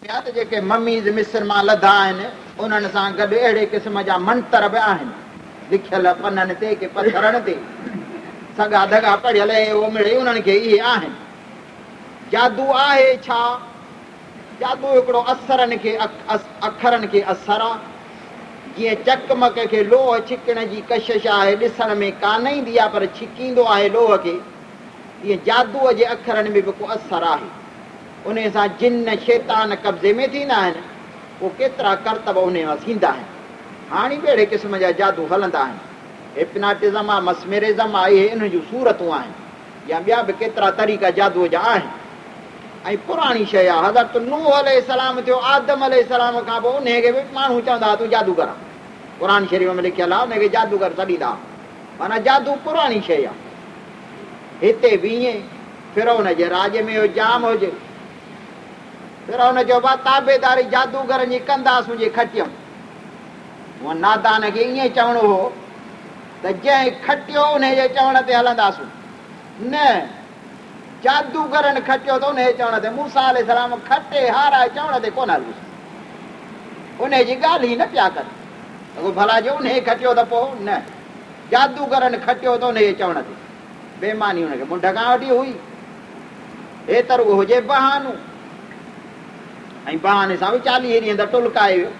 जेके ममीज़ मिस्र मां लधा आहिनि उन्हनि सां गॾु अहिड़े क़िस्म जा मंतर बि आहिनि लिखियल पननि ते के पथरनि ते सॻा दॻा पढ़ियल उहो मिड़े उन्हनि खे इहे आहिनि। जादू आहे छा? जादू हिकिड़ो असरनि खे अखरनि खे असर आहे। जीअं चकमक खे लोह छिकण जी कशिश आहे, ॾिसण में कान ईंदी आहे पर छिकींदो आहे लोह खे, ईअं जादूअ जे अखरनि में बि को असरु आहे। उन सां जिन शैतान कब्ज़े में थींदा आहिनि, पोइ केतिरा करतब उन मां थींदा आहिनि। हाणे बि अहिड़े क़िस्म जा जादू हलंदा आहिनि। हिप्नाटिज़म आहे, मस्मेरिज़म आहे, इहे इन जूं सूरतूं आहिनि या ॿिया बि केतिरा तरीक़ा जादूअ जा आहिनि। ऐं पुराणी शइ आहे। हज़रत नूह अलैहिस्सलाम थियो, आदम अलैहिस्सलाम खां पोइ उनखे बि माण्हू चवंदा हुआ तूं जादूगर आहे। क़ुरान शरीफ़ में लिखियलु आहे उनखे जादूगर सॾींदा। माना जादू पुराणी शइ आहे। हिते बि ईअं फिरौन जे राज में इहो जाम हुजे। फिरौन चयो बा ताबेदारी जादूगरनि जी कंदासीं जे खटियऊं। हूअं नादान खे ईअं चवणो हो त जंहिं खटियो उनजे चवण ते हलंदासीं, न जादूगरनि खटियो त उनजे चवण ते। मूसा अलैहिस्सलाम खटे हाराए चवण ते कोन हलूं, उनजी ॻाल्हि ई न पिया कनि। अॻो भला जो उन खटियो त पोइ न, जादूगरनि खटियो त उनजे चवण ते। बेमानी हुनखे मुंड खां वठी हुई। हेतर उहो हुजे बहानो, ऐं बहाने सां बि 40 ॾींहं त टुलकाए वियो।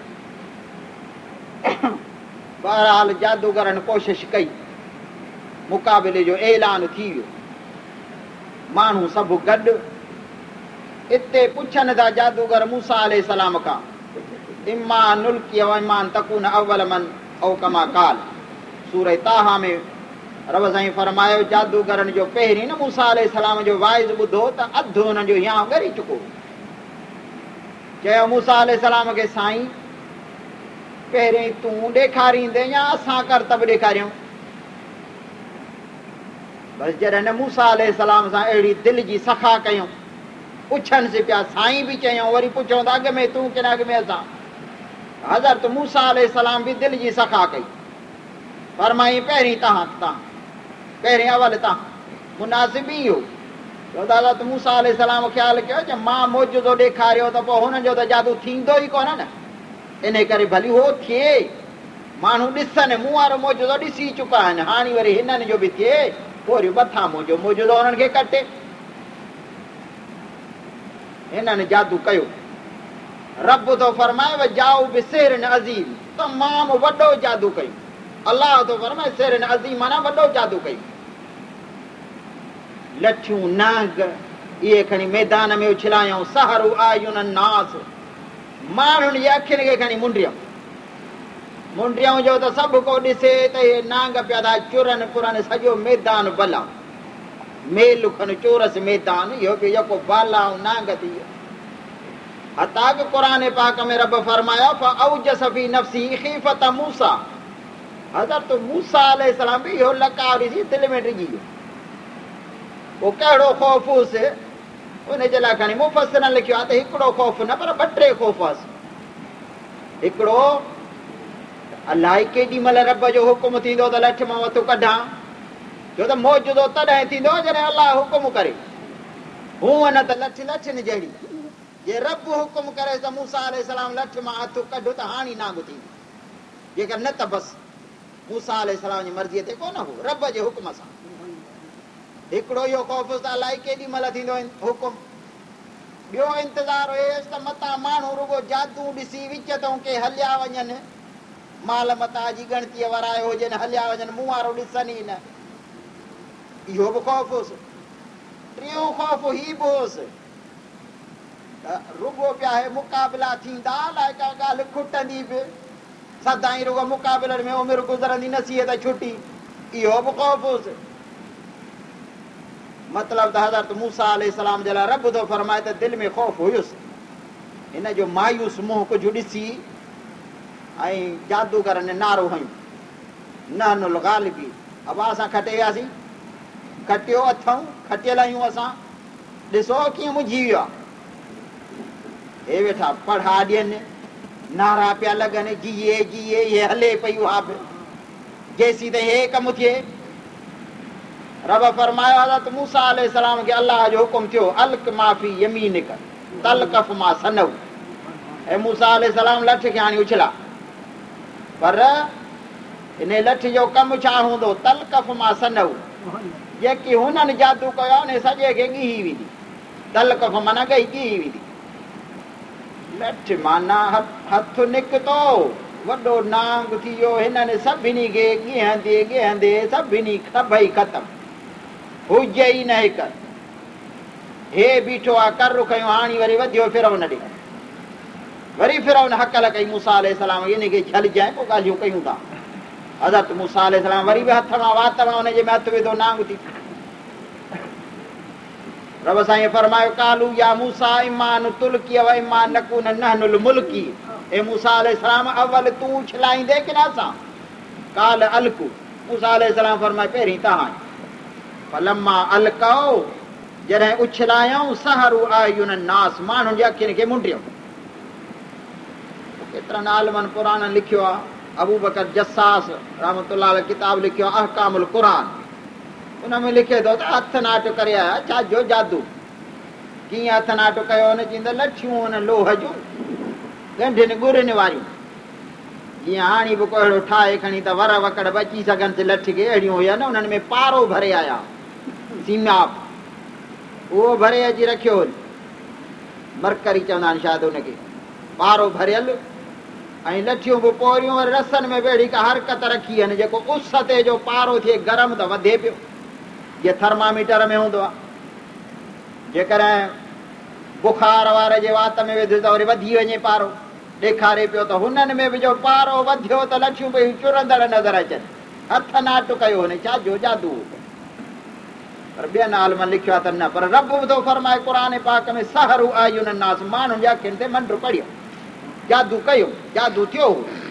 बहरहाल जादूगरनि कोशिशि कई, मुक़ाबिले जो ऐलान थी वियो। माण्हू सभु गॾु हिते पुछनि था जादूगर मूसा अलैहिस्सलाम खां, इमा नुल्की व इमा तकून अव्वल मन औ कमा काल। सूरह ताहा में रब साईं फरमायो जादूगरनि जो पहिरीं न मूसा अलैहिस्सलाम जो वाइज़ ॿुधो त अधु हुननि जो हियां ॻरी चुको। चयो मूसा अलैहिस्सलाम खे, साईं पहिरीं तूं ॾेखारींदे या असां करतब ॾेखारियूं? बसि जॾहिं न मूसा अलैहिस्सलाम सां अहिड़ी दिलि जी सफ़ा कयूं, पुछनिसि पिया, साईं बि चयूं, वरी पुछूं त अॻु में तूं की न अॻु में असां। हज़रत मूसा अलैहिस्सलाम बि दिलि जी सफ़ा कई, फरमाई पहिरीं तव्हां पहिरीं अवल तव्हां। मुनासिब ई हो। हज़रत मूसा अलैहिस्सलाम ख़्यालु कयो त मां मौजूदो ॾेखारियो त पोइ हुननि जो त जादू थींदो ई कोन न, इन करे भली उहो थिए, माण्हू ॾिसनि। मूं वारो मौजूदो ॾिसी चुका आहिनि, हाणे वरी हिननि जो बि थिए, पोइ वरी मथां मुंहिंजो मौजूदो हुननि खे कटे। हिननि जादू कयो। रब थो फरमाए जाओ बि सेरन अज़ीम, तमामु वॾो जादू कयो। अलाह थो फरमाए सेरन अज़ीम माना वॾो जादू कयो। लठियूं नांग इहे खणी मैदान में उछलायूं। सहरु आयुन नास, माण्हुनि जे अखियुनि खे खणी मुंडियूं जो त सभु को ॾिसे त इहे नांग पिया था चुरनि पुरनि, सॼो मैदान भला मेल खनि चोरस मैदान, इहो बि जेको बाला ऐं नांग थी वियो। हता कि क़ुरान पाक में रब फरमायो फअौजस फी नफ्सी खीफत मूसा। हज़रत मूसा अलैहिस्सलाम बि इहो लकाउ ॾिसी दिलि में डिॼी वियो। पोइ कहिड़ो ख़ौफ़ हुउसि उनजे लाइ खणी मुफ़स्सिरनि लिखियो आहे त हिकिड़ो ख़ौफ़ न पर 2-3 ख़ौफ़ हुअसि। हिकिड़ो, अलाए केॾी महिल रब जो हुकुम थींदो त लठ मां हथु कढां, छो त मौजूदो तॾहिं थींदो जॾहिं अलाह हुकुम करे। हूअं न त लठ लठनि जहिड़ी, जे रब हुकुम करे त मूसा अलैहिस्सलाम लठ मां हथु कढ त हाणे नांग थींदी, जेकर न त बसि मूसा अलैहिस्सलाम जी मर्ज़ीअ ते कोन हो, रब जे हुकुम सां। हिकिड़ो इहो ख़ौफ़ त अलाए केॾी महिल थींदो हुकुम। ॿियो इंतज़ारु हुयसि त मतां माण्हू रुगो जादू ॾिसी विच तां के हलिया वञनि, माल मता जी ॻणतीअ वाराए हुजनि, हलिया वञनि, मूं वारो ॾिसनि ई न। इहो बि ख़ौफ़ हुउसि। टियों ख़ौफ़ ही बि हुउसि त रुगो पिया हे मुक़ाबिला थींदा, अलाए का ॻाल्हि खुटंदी बि, सदाईं रुगो मुक़ाबिलनि में उमिरि गुज़रंदी, नसीहत छुटी, इहो बि ख़ौफ़ हुउसि। मतिलबु त हज़रत मूसा अलैहिस्सलाम जे लाइ रब थो फरमाए त दिलि में ख़ौफ़ हुयुसि। हिन जो मायूस मुंहुं कुझु ॾिसी ऐं जादूगरनि नारो हयूं, न नुल ग़ालिबी, अब असां खटे वियासीं, खटियो अथऊं, खटियल आहियूं असां, ॾिसो कीअं मुंझी वियो आहे। हे वेठा पढ़ा ॾियनि, नारा पिया लॻनि, जीए जीए, इहे हले पई उहा बि, जेसीं ताईं हे कमु थिए। रब फरमायो हज़रत मूसा अलैहिस्सलाम खे अलाह जो हुकुम थियो, अलक माफ़ी यमीनिक तलकफ मां सनऊ, ऐं मूसा अलैहिस्सलाम लठ खे हाणे उछला, पर इन लठ जो कमु छा हूंदो? तलकफ़ मां सनऊ, जेकी हुननि जादू कयो उन सॼे खे ॻीही वेंदी। तलकफ़ माना ॻई ॻीही वेंदी। लठ माना हथु निकितो, वॾो नांग थी वियो, हिननि सभिनी खे ॻीहंदे ॻीहंदे सभिनी सभई ख़तमु, हुज ई न हिकु। हे बीठो आहे कर कयूं, हाणे वरी वधियो फिरौन ॾे, वरी फिरौन हकल कई मूसा अलैहिस्सलाम इन खे छॾजांइ, पोइ ॻाल्हियूं कयूं था। हज़रत मूसा अलैहिस्सलाम वरी बि हथ मां वात मां हुनजे में हथु विधो, नांग थी। रब साईं फरमायो कालू या मूसा इमा नुतुल्की व इमा नकून नहनुल मुल्की। ए मूसा अलैहिस्सलाम अवल तूं उछलाईंदे कि न असां? काल अलकू, मूसा अलैहिस्सलाम फरमायो पहिरीं तव्हां। फलम्मा अलकौ, जॾहिं उछलायूं, सहरू आयुन नास, माण्हुनि जे अखियुनि खे मुंडियूं। केतिरनि आलमनि क़ुरान लिखियो आहे, अबू बकर जसास रहमतुल्लाह अलैह किताब लिखियो आहे अहकामुल क़ुरान, उन में लिखे थो त हथ नाटो करे आया, छाजो जादू? कीअं हथ नाटो कयो? हुन चईंदा लठियूं हुन लोह जूं ॻंढियुनि ॻुरियुनि वारियूं, जीअं हाणे बि को अहिड़ो ठाहे खणी त वर वकड़ बची सघनि लठ खे, अहिड़ियूं हुयनि। उन्हनि में पारो भरे आया, सीमाप, उहो भरे अची रखियो हो, मरकरी चवंदा आहिनि शायदि हुनखे, पारो भरियल, ऐं लठियूं बि पोरियूं, वरी रसनि में वेड़ी का हरकत रखी आहिनि, जेको उस ते जो पारो थिए गरम त वधे पियो, जीअं थर्मामीटर में हूंदो आहे। जेकॾहिं बुखार वारे जे वात में विधो त वरी वधी वञे पारो, ॾेखारे पियो त हुननि में बि जो पारो वधियो त लठियूं पई चुरंदड़ नज़र अचनि। हथ नाटु कयो हुन, छाजो जादू? पर ॿियनि आलमनि लिखियो आहे त न, पर रब बि थो फरमाए क़ुरान पाक में सहरू आयुन नास, माण्हुनि जे अखियुनि ते मंड पढ़ियो, जादू कयो, जादू थियो।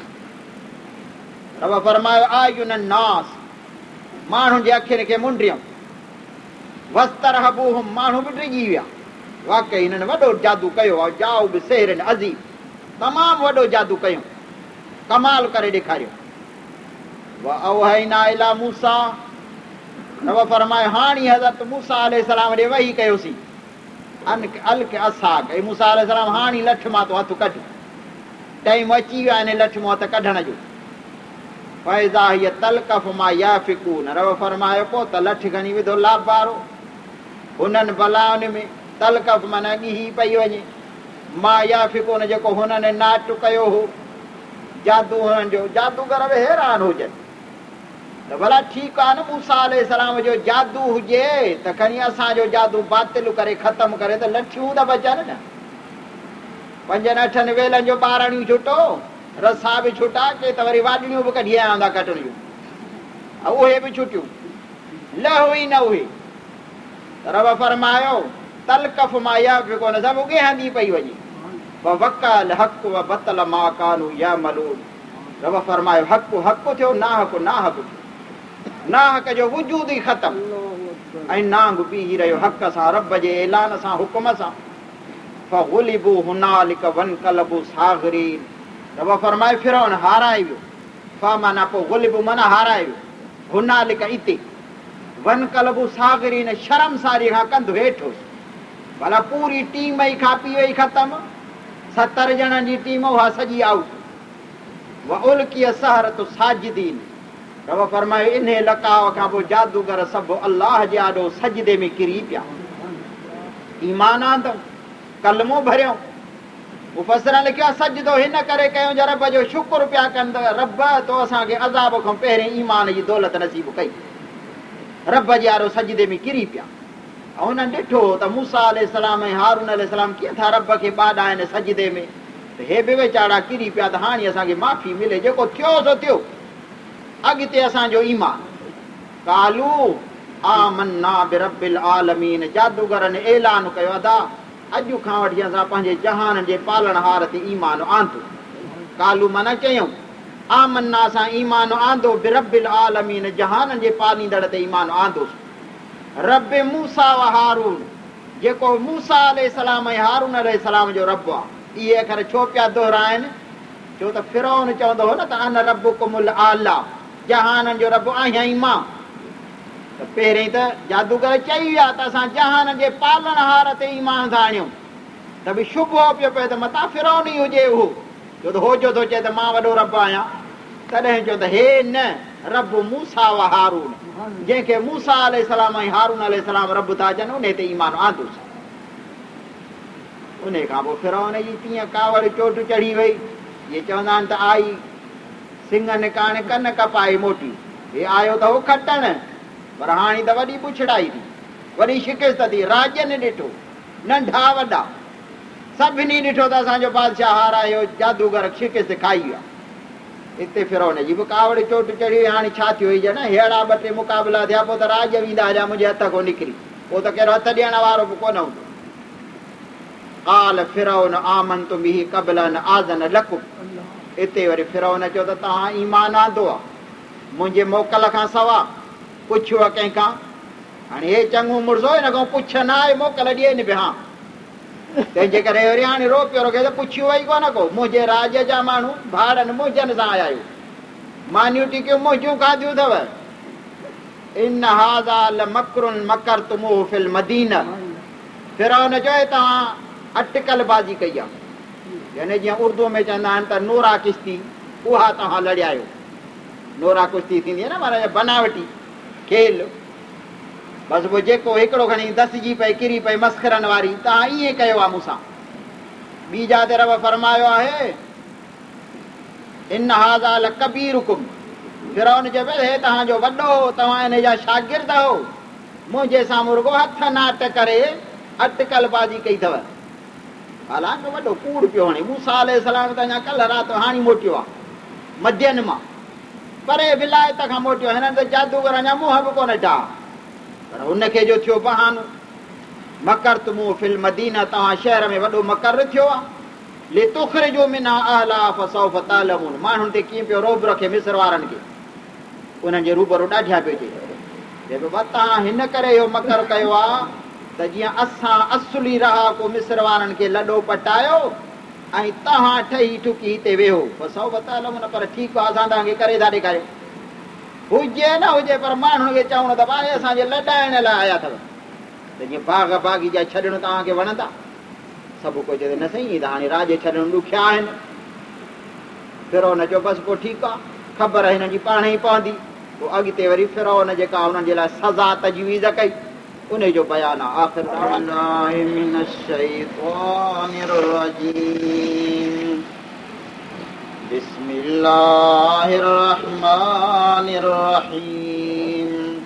रब फरमायो आयुन नास, माण्हुनि जे अखियुनि खे मुंडियूं। वस्तरहबूहुम, माण्हू बि डिॼी विया। वाकई हिननि वॾो जादू कयो आहे, जाओ बि सेहरन अज़ीम, तमामु वॾो जादू कयूं, कमाल करे ॾेखारियो। वअवहैना इला मूसा, रब फरमायो हाणे हज़रत मूसा अलैहिस्सलाम ॾे वही कयोसीं, अलक असाक, ऐं मूसा अलैहिस्सलाम हाणे लठ मां तो हथु कढ, टाइम अची वियो आहे लठ मां हथु कढण जो। फैज़ा हीअ तलकफ़ मां याफ़िकून, रब फरमायो पोइ त लठ खणी विधो लाभारो हुननि भलाउनि में, तलकफ़ माना ॻीही पई वञे, मां याफ़िकून जेको हुननि नाटु कयो हो, जादू हुननि जो। जादूगर बि हैरान हुजनि त भला ठीकु आहे न, मूसा अलैहिस्सलाम जो जादू हुजे त खणी असांजो जादू बातिल करे ख़तमु करे त लठियूं त बचनि न। 5-8 वेलनि जो ॿारड़ियूं छुटो, रसा बि छुटा, के त वरी वाॾड़ियूं बि कढी आया हूंदा कटण जूं, उहे बि छुटियूं, लहो ई न उहे। रब फरमायो तलकफ़ मां याफ़िकून, सभु ॻेहंदी पई वञे। वकल हक़ व बतल मा कानू यअमलून, रब फरमायो हक़ हक़ थियो, नाहक़ नाहक़ थियो, नाहक़ जो वजूद ई ख़तमु, ऐं नांग बीही रहियो हक़ सां, रब जे ऐलान सां, हुकुम सां। फग़ुलिबू हुनालिक वनक़लबू साग़िरीन, रब फरमाए फिरौन हाराए वियो। फ माना पोइ गुलिबू माना हाराए वियो, हुनालिक इते, वनक़लबू साग़िरीन शर्मसारी खां कंधु हेठि। भला पूरी टीम ई खापी वई ख़तमु, 70 ॼणनि जी टीम उहा सॼी आउट। वउल्किय सहरतु साजिदीन, रब फरमायो इन लकाव खां पोइ जादूगर सभु अलाह जे आॾो सजदे में किरी पिया, ईमान आंदऊं, कलमो भरियऊं। मुफ़स्सिरनि लिखियो आहे सजदो हिन करे कयूं जो रब जो शुक्र पिया कनि त रब तो असांखे अज़ाब खां पहिरियों ईमान जी दौलत नसीब कई। रब जे आॾो सजदे में किरी पिया, ऐं हुननि ॾिठो त मूसा अलैहिस्सलाम ऐं हारून अलैहिस्सलाम कीअं था रब खे ॿाॾाइनि सजदे में, त हे बि वेचारा किरी पिया त हाणे असांखे माफ़ी मिले, जेको थियो सो थियो, अॻिते असांजो ईमान। कालू आमन्ना बिरब्बिल आलमीन, जादूगरनि ऐलान कयो अदा अॼु खां वठी असां पंहिंजे जहान जे पालणहार ते ईमान आंदो। कालू माना चयूं, आमन्ना असां ईमान आंदो, बिरब्बिल आलमीन जहान जे पालींदड़ ते ईमान आंदोसीं। रब मूसा व हारून, जेको मूसा अलैहिस्सलाम ऐं हारून अलैहिस्सलाम जो रब आहे। इहे अखर छो पिया दोहराइनि? छो त फिरौन चवंदो हो न त अन रब्बुकुमुल आला, जहाननि जो रब आहियां ई मां। त पहिरीं त जादूगर चई विया त असां जहान जे पालणहार ते ईमान था आणियूं, त बि शुबो पियो पए त मथां फिरौन ई हुजे उहो, छो त हो जो थो चए त मां वॾो रब आहियां। तॾहिं चयो त हे न, रब मूसा व हारून, जंहिंखे मूसा अलैहिस्सलाम ऐं हारून अलैहिस्सलाम रब था अचनि, उन ते ईमान आंदुसि। उन खां पोइ फिरौन जी तीअं कावड़ चोट चढ़ी वई। इहे चवंदा आहिनि त आई सिंग निकाणे कन कपाए मोटी, हे आयो त हो खटण, पर हाणे त वॾी पुछड़ाई थी, वॾी शिकिस्त थी। राज्यनि ॾिठो, नंढा वॾा सभिनी ॾिठो त असांजो बादशाह हारायो, जादूगर शिकिस्त खाई विया। हिते फिरौन जी बि कावड़ चोट चढ़ी वई। हाणे छा थियो ॼण, अहिड़ा ॿ टे मुक़ाबिला थिया, पोइ त राज वेंदा हलिया मुंहिंजे हथ खां निकिरी, पोइ त कहिड़ो हथ ॾियण वारो बि कोन हूंदो। काल फिरौन आमनतु बिही क़ब्ल अन आज़न लकुम। हिते वरी फिरौन चयो त तव्हां ईमान आंदो आहे मुंहिंजे मोकल खां सवा, पुछियो आहे कंहिंखां। हाणे हे चङो मुड़िसो, हिन खां पुछ न आहे, मोकल ॾियनि पिया। तंहिंजे करे वरी हाणे रो पियो रखे त पुछियो ई कोन को। मुंहिंजे राज जा माण्हू भाड़नि मुंहिंजनि सां आया आहियो, मानियूं टिकियूं मुंहिंजूं खाधियूं अथव। इन हाज़ा लमकरुन मकरतुमूहु फिल मदीना। फिरौन चयो तव्हां अटकल बाज़ी कई आहे, यानी जीअं उर्दू में चवंदा आहिनि त नोरा किश्ती, उहा तव्हां लड़ियायो। नोरा कुश्ती थींदी आहे न, माना बनावटी खेल। बसि पोइ जेको हिकिड़ो खणी दसिजी पए किरी पए मस्खरनि वारी, तव्हां ईअं कयो आहे मूंसां। ॿी जाते रब फरमायो आहे इन हाज़ा लकबीरुकुम। फिरौन चयो पियो हे तव्हांजो वॾो, तव्हां हिन जा शागिर्द हो, मुंहिंजे साम्हूं रुॻो हथ नाट करे अटकल बाज़ी कई अथव। हालांकि वॾो कूड़ पियो हणे। मूसा अलैहिस्सलाम त अञा कल्ह राति हाणे मोटियो आहे मध्यनि मां, परे विलायत खां मोटियो। हिननि त जादूगर अञा मुंहं बि कोन ॾिठा, पर हुनखे जो थियो बहानो। मकरतुमूहु फिल मदीना, तव्हां शहर में वॾो मकर थियो आहे। लितुखरिजू मिन्हा अहलहा फसौफ तालमून। माण्हुनि ते कीअं पियो रोब रखे मिस्र वारनि खे, उन्हनि जे रूबरू ॾाढिया पियो चए। तव्हां हिन करे इहो मकर कयो आहे त जीअं असां असुली रहाको मिस्र वारनि खे लॾो पटायो ऐं तव्हां ठही ठुकी हिते वेहो। फसौफ तालमून, पर ठीकु आहे, असां तव्हांखे करे था ॾेखारियूं। हुजे न हुजे, पर माण्हुनि खे चवणो त भाई असांजे लॾाइण लाइ आया अथव। त जीअं बाग़ बाग़ीचा छॾणु तव्हांखे वणंदा? सभु कुझु चए न सही, त हाणे राज छॾणु ॾुखिया आहिनि। फिरौन चयो बसि पोइ ठीकु आहे, ख़बर हिन जी पाण ई पवंदी। पोइ अॻिते वरी फिरौन जेका हुननि जे लाइ सज़ा तजवीज़ कई, उन जो बयानु आहे आख़िर बिस्मिल्लाहिर्रहमानिर्रहीम।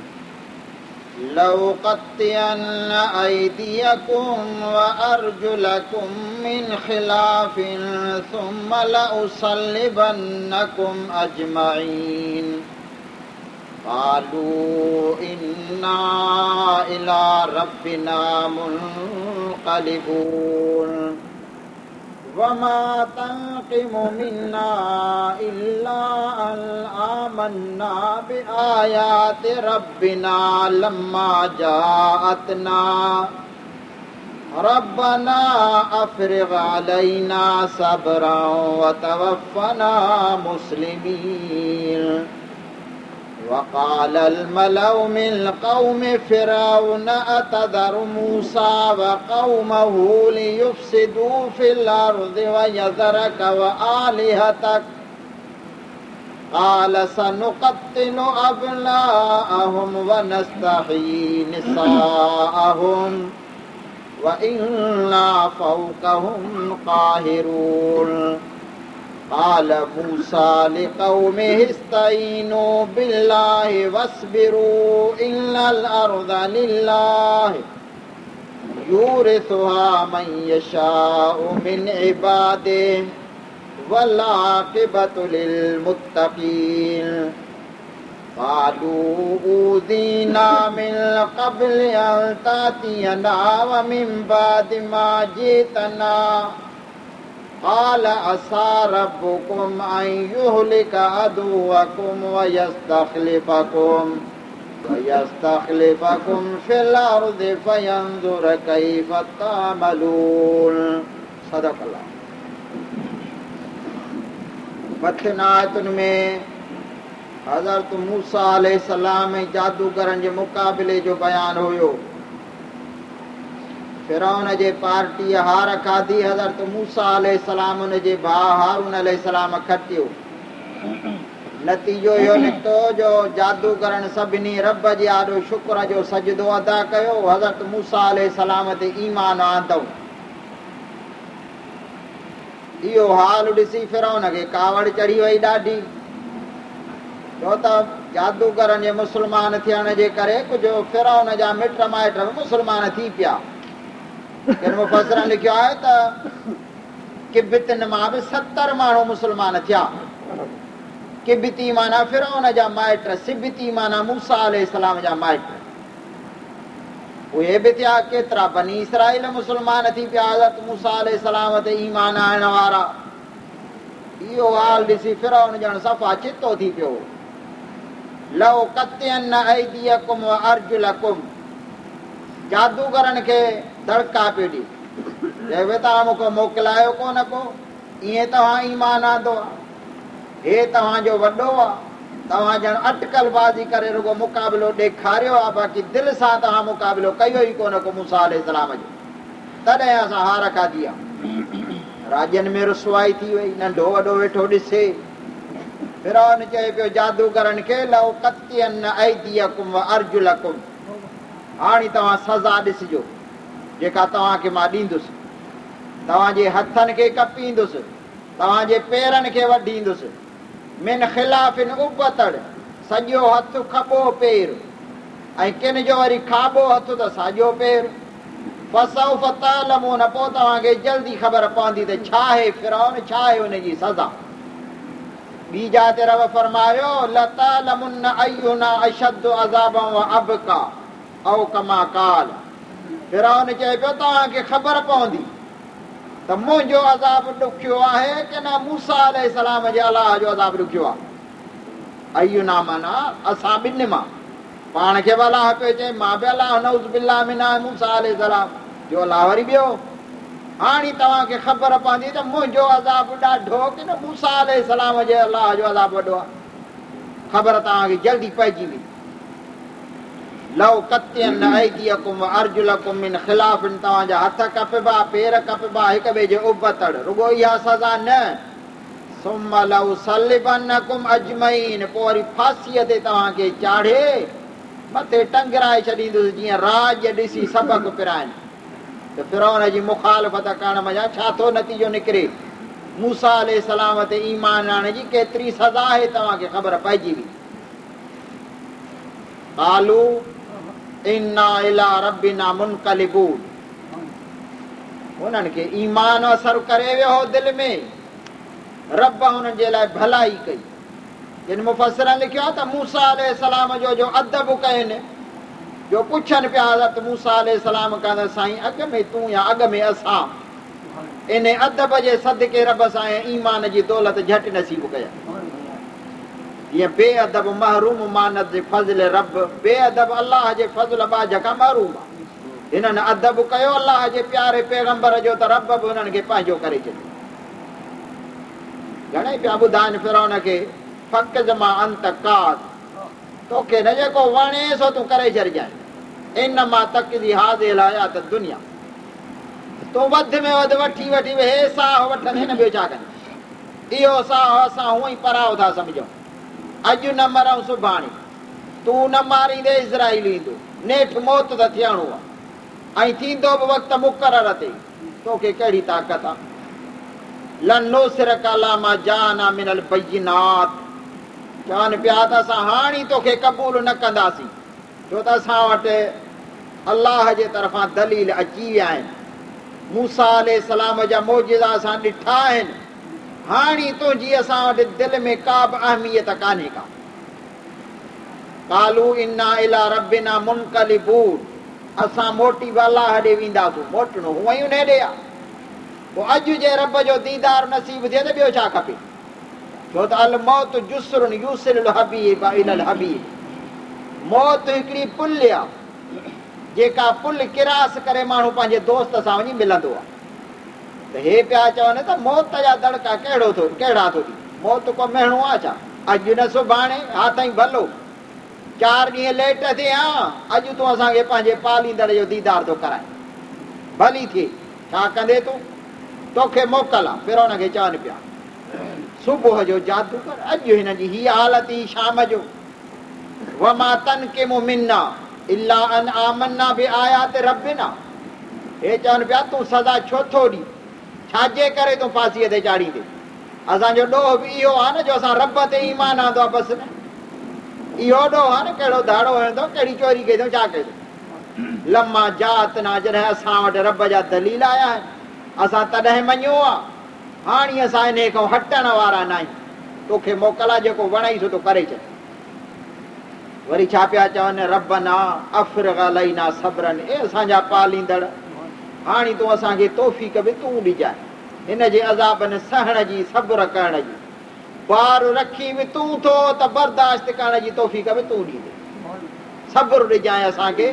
लौक़त्तियन्न अयदियकुम व अर्जुलकुम मिन खिलाफिन सुम्म लउसल्लिबन्नकुम अजमईन। क़ालू इन्ना इला रब्बिना मुन्क़लिबून। वमा तन्क़िमु मिन्ना इल्ला अन आमन्ना बिआयाति रब्बिना लम्मा जाअतना। रब्बना अफ़्रिग़ अलैना सब्रन व तवफ़्फ़ना मुस्लिमीन। वक़ाल अल-मलउ मिन क़ौमि फ़िरऔन अतज़रु मूसा व क़ौमहु लियुफ़्सिदू फ़िल अर्ज़ि व यज़रक व आलिहतक। क़ाल सनुक़त्तिलु अब्नाअहुम व नस्तहयी निसाअहुम व इन्ना फ़ौक़हुम क़ाहिरून। क़ाल मूसा लिक़ौमिहि इस्तईनू बिल्लाहि वस्बिरू इन्नल अर्ज़ लिल्लाहि यूरिथुहा मन यशाउ मिन इबादिहि वल आक़िबतु लिल मुत्तक़ीन। क़ालू ऊज़ीना मिन क़ब्लि अन तातियना व मिन बादि मा जीतना। क़ाल असा रब्बुकुम अन युहलिक अदुव्वकुम व यस्तख़्लिफ़कुम फ़िल अर्ज़ि फ़यंज़ुर कैफ़ तामलून। सदक़ल्लाह। मथियुनि आयतुनि में हज़रत मूसा अलैहिस्सलाम ऐं जादूगरनि जे मुक़ाबिले जो बयानु हुयो। फिरौन जे पार्टी हार खाधी। हज़रत मूसा अलैहिस्सलाम उन जे भाउ हारून अलैहिस्सलाम खटियो। नतीजो इहो निकितो जो जादूगरनि सभिनी रब जे आॾो शुक्र जो सजदो अदा कयो। हज़रत मूसा अलैहिस्सलाम ते ईमान आंदऊं। इहो हाल ॾिसी फिरौन खे कावड़ चढ़ी वई ॾाढी। छो त जादूगरनि जे मुस्लमान थियण जे करे कुझु फिरौन जा मिट माइट बि मुस्लमान थी पिया। किन मुफ़सरनि लिखियो आहे त किबितनि मां बि 70 माण्हू मुस्लमान थिया। किबिती माना फिरौन जा माइट, सिबिती माना मूसा अलैहिस्सलाम जा माइट। उहे बि थिया। केतिरा बनी इसराइल मुस्लमान थी पिया हज़रत मूसा अलैहिस्सलाम ते ईमान आणण वारा। इहो हाल ॾिसी फिरौन ॼण सफ़ा चितो थी पियो। लव कत्यन ऐदियकुम व अर्जुलकुम, जादूगरनि खे दड़का पियो ॾे। चए तव्हां मूंखे मोकिलायो कोन को, ईअं तव्हां ईमान आंदो आहे। हे तव्हांजो वॾो आहे। तव्हां ॼण अटकलबाज़ी करे रुगो मुक़ाबिलो ॾेखारियो आहे, बाक़ी दिलि सां तव्हां मुक़ाबिलो कयो ई कोन को मूसा अलैहिस्सलाम जो। तॾहिं असां हार खाधी आहे। राजनि में रुसवाई थी वई। नंढो वॾो वेठो ॾिसे। फिरौन चए पियो जादूगरनि खे लव कत्यन ऐदियकुम व अर्जुलकुम, हाणे तव्हां सज़ा ॾिसिजो जेका तव्हांखे मां ॾींदुसि। तव्हांजे हथनि खे कपींदुसि, तव्हांजे पेरनि खे वढींदुसि। मिन ख़िलाफ़िन उबतड़, सॼो हथु खॿो पेर, ऐं किन जो वरी खाॿो हथु त साॼो पेर। फसौफ तालमून, पोइ तव्हांखे जल्दी ख़बर पवंदी त छा आहे फिरौन, छा आहे हुनजी सज़ा। ॿी जात रब फरमायो लतालमुन अय्युना अशद्दु अज़ाबन व अबका औ कमा काल। फिरौन चए पियो तव्हांखे ख़बर पवंदी त मुंहिंजो अज़ाब ॾुखियो आहे कि न मूसा अलैहिस्सलाम जे अलाह जो अज़ाब ॾुखियो आहे। अय्युना माना असां ॿिनि मां। पाण खे बि अलाह पियो चए, मां बि अलाह नऊज़ बिल्लाह मिना मूसा अलैहिस्सलाम जो अलाह वरी ॿियो। हाणे तव्हांखे ख़बर पवंदी त मुंहिंजो अज़ाब ॾाढो कि न मूसा अलैहिस्सलाम जे अलाह जो अज़ाब वॾो आहे। ख़बर तव्हांखे जल्दी पइजी वेंदी। लव कत्यन ऐदियकुम व अर्जुलकुम मिन ख़िलाफ़िन, तव्हांजा हथ कपबा, पेर कपबा, हिक ॿिए जे उबतड़। रुगो इहा सज़ा न, सुम्म लव सलिबन्नकुम अजमईन, पोइ वरी फांसीअ ते तव्हांखे चाढ़े मथे टंगराए छॾींदुसि जीअं राज ॾिसी सबक पिराइनि। त फिरौन जी मुखालफ़त करण मज़ा छा थो नतीजो निकिरे। मूसा अलैहिस्सलाम ते ईमान आणण जी केतिरी सज़ा आहे तव्हांखे ख़बर पइजी हुई। कालू इन्ना इला रब्बिना मुनक़लिबून, उन्हनि खे ईमान असर करे वियो हो दिलि में। रब हुननि जे लाइ भलाई कई। जिन मुफ़सरनि लिखियो आहे त मूसा अलैहिस्सलाम जो अदब कनि, जो पुछनि पिया हज़रत मूसा अलैहिस्सलाम खां साईं अॻ में तूं या अॻ में असां, इन अदब जे सदके रब सां ईमान जी दौलत झटि नसीब कया। जीअं बेअदब महरूम मानत जे फज़ल रब, बेअदब अलाह जे फज़ल बाज खां महरूम आहे। हिननि अदब कयो अलाह जे प्यारे पैगंबर जो त रब बि हुननि खे पंहिंजो करे छॾियो। घणेई पिया ॿुधाइनि फिरौन खे फ़क़्ज़ मां अंत काद, तोखे न जेको वणे सो तूं करे छॾिजांइ। इन मां तक़दी हाज़िल हयात दुनिया, तूं वधि में वधि वठी वठी हे साह वठंदे न, ॿियो छा कंदे। इहो साह असां हूअं ई पराओ था सम्झूं। अॼु न मरूं सुभाणे, तूं न मारींदे इज़राइल ईंदो, नेठि मौत त थियणो आहे, ऐं थींदो बि वक़्तु मुक़रर ते। तोखे कहिड़ी ताक़त आहे। लन नुसिरक अला मा जाना मिनल बय्यिनात, चवनि पिया त असां हाणे तोखे क़बूल न कंदासीं, छो त असां वटि अलाह जे तरफ़ां दलील अची विया आहिनि। मूसा अलैहिस्सलाम जा मौजिज़ा असां ॾिठा आहिनि। हाणे तुंहिंजी असां वटि दिलि में का बि अहमियत कान्हे का। कालू इन्ना इला रब्बिना मुनक़लिबून, असां मोटी बि अलाह ॾे वेंदासूं। मोटणो हूअं ई उन ॾे आहे। पोइ अॼु जे रब जो दीदार नसीब थिए त ॿियो छा खपे। छो त अल मौत जुस्रुन यूसिल हबीब इलल हबीब, मौत हिकिड़ी पुल आहे जेका पुल किरास करे माण्हू पंहिंजे दोस्त सां वञी मिलंदो आहे। त हे पिया चवनि त मौत जा दड़का कहिड़ा थो ॾी। मौत को मेणो आहे छा, अॼु न सुभाणे, हा ताईं भलो 4 ॾींहं लेट थिए, हा अॼु तूं असांखे पंहिंजे पालींदड़ जो दीदार थो कराए। भली थिए छा कंदे तूं तोखे मोकल आहे फिरौन खे चवनि पिया सुबुह जो जादूगर अॼु हिन जी हीअ हालत ई शाम जो वमा तनकिमु मिन्ना इल्ला अन आमन्ना बि आयात रब्बिना हे चवनि पिया तूं सज़ा छो थो ॾी छाजे करे तूं फांसीअ ते चाढ़ींदे असांजो ॾोह बि इहो आहे न जो असां रब ते ईमान आंदो आहे बसि न इहो ॾोह आहे न कहिड़ो धाड़ो हणंदो कहिड़ी चोरी कई अथऊं छा कयो लम्मा जात ना जॾहिं असां वटि रब जा दलील आया आहिनि असां तॾहिं मञियो आहे हाणे असां इन खां हटण वारा न आहियूं तोखे मोकल आहे जेको वणई सो तो करे छॾ वरी छा पिया चवनि रबना अफ़रिग़ अलैना सब्रन ए असांजा पालींदड़ हाणे तूं असांखे तौफ़ीक़ बि तूं ॾिजाए हिन जे अज़ाबनि सहण जी सब्र करण जी बार रखी बि तूं थो त बर्दाश्त करण जी तौफ़ीक़ बि तूं ॾींदे सब्र ॾिजाए असांखे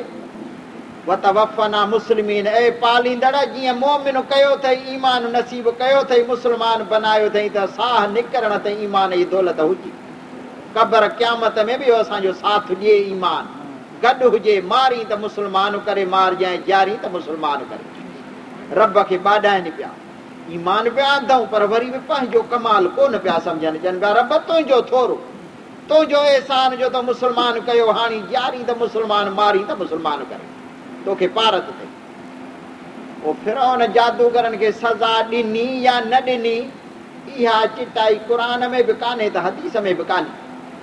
वतवफ़ना मुस्लिमीन ए पालींदड़ जीअं मोमिन कयो अथई ईमान नसीब कयो अथई मुस्लमान बनायो अथई त साह निकिरण ते ईमान जी दौलत हुजे क़बर क़यामत में बि असांजो साथ ॾिए ईमान गॾु हुजे मारी त मुस्लमान करे मारजांइ ॼारी त मुस्लमान करे रब खे ॿाॾाइनि पिया ईमान पिया आंदऊं पर वरी बि पंहिंजो कमाल कोन पिया सम्झनि चवनि पिया रब तुंहिंजो थोरो तुंहिंजो अहसान जो त मुस्लमान कयो हाणे ॼारी त मुस्लमान मारी त मुस्लमान करे तोखे पारत अथई पोइ फिरौन जादूगरनि खे सज़ा ॾिनी या न ॾिनी इहा चिटाई क़ुर में बि कान्हे त हदीस में बि कान्हे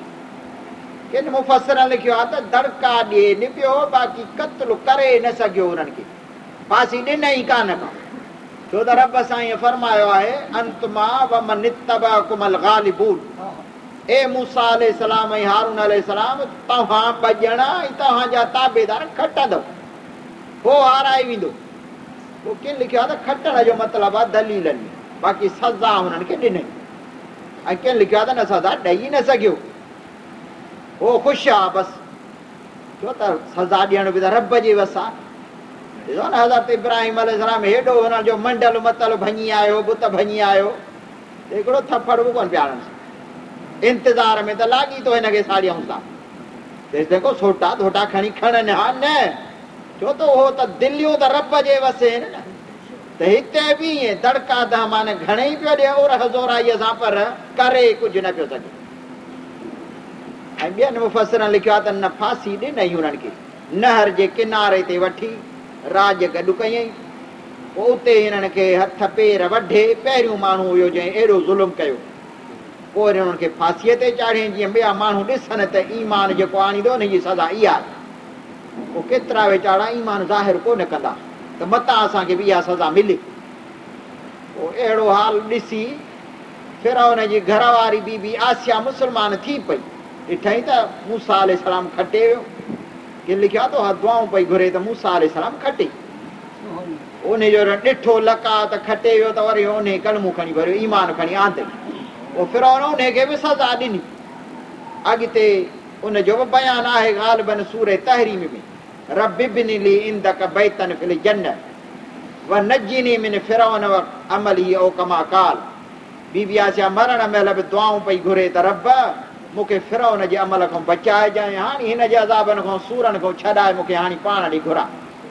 किन मुफ़सर लिखियो आहे त दड़का ॾिए निबियो बाक़ी क़त्ल करे न सघियो उन्हनि खे फांसी ॾिनई कान का छो त रब साईं फरमायो आहे अंतमा व मन इत्तबअकुमुल गालिबून ए मूसा अलैहिस्सलाम ऐं हारून अलैहिस्सलाम तव्हां ॿ ॼणा ऐं तव्हांजा ताबेदार खटंदव पोइ हाराए वेंदो पोइ किन लिखियो आहे त खटण जो मतिलबु आहे दलीलनि में बाक़ी सज़ा हुननि खे ॾिनई ऐं किन लिखियो आहे त न सज़ा ॾेई न सघियो हो ख़ुशि आहे बसि छो त सज़ा ॾियण बि त रब जे वस आहे ॾिसो न हज़रत इब्राहिम अलैहिस्सलाम हेॾो हुननि जो मंडल मतल भञी आयो बुत भञी आयो हिकिड़ो थप्पड़ बि कोन पिया हणनि इंतज़ार में त लाॻी थो हिनखे साड़ियूं था देखो सोटा धोटा खणी खणनि हा न छो त उहो त दिलियूं त रब जे वसे आहिनि न त हिते बि ईअं दड़का त माना घणेई पियो ॾिए और हज़ोराईअ सां पर करे कुझु न पियो सघे ऐं ॿियनि मुफ़सरनि लिखियो आहे त न फांसी ॾिनई हुननि खे नहर जे किनारे ते वठी राज गॾु कयईं पोइ उते हिननि खे हथ पेर वढे पहिरियों माण्हू हुयो जंहिं अहिड़ो ज़ुल्म कयो पोइ वरी हुननि खे फांसीअ ते चाढ़ियईं जीअं ॿिया माण्हू ॾिसनि त ईमान जेको आणींदो हुनजी सज़ा इहा आहे पोइ केतिरा वीचारा ईमान ज़ाहिर कोन कंदा त मतां असांखे बि इहा सज़ा मिले पोइ अहिड़ो हाल ॾिसी फिरौन जी घरवारी बीबी आसिया मुस्लमान थी पई ॾिठई त मूसा अलैहिस्सलाम खटे वियो कि लिखियो आहे त दुआऊं पई घुरे त मूसा अलैहिस्सलाम खटे उन जो ॾिठो लका त खटे वियो त वरी उन कलमू खणी भरियो ईमान खणी आंदई पोइ फिरौन उनखे बि सज़ा ॾिनी अॻिते उनजो बि बयानु आहे ग़ालिबन सूरे तहरीम में रब इब्नि ली इंदक बैतन फिल जन्नत व नज्जिनी मिन फिरौन व अमली ओ कमा काल बीबी आसिया मरण महिल बि दुआऊं पई घुरे त रब मूंखे फिरौन जे अमल खां बचाइजांइ हाणे हिन जे अज़ाबनि खां सूरनि खां छॾाए मूंखे हाणे पाण ॾे घुरा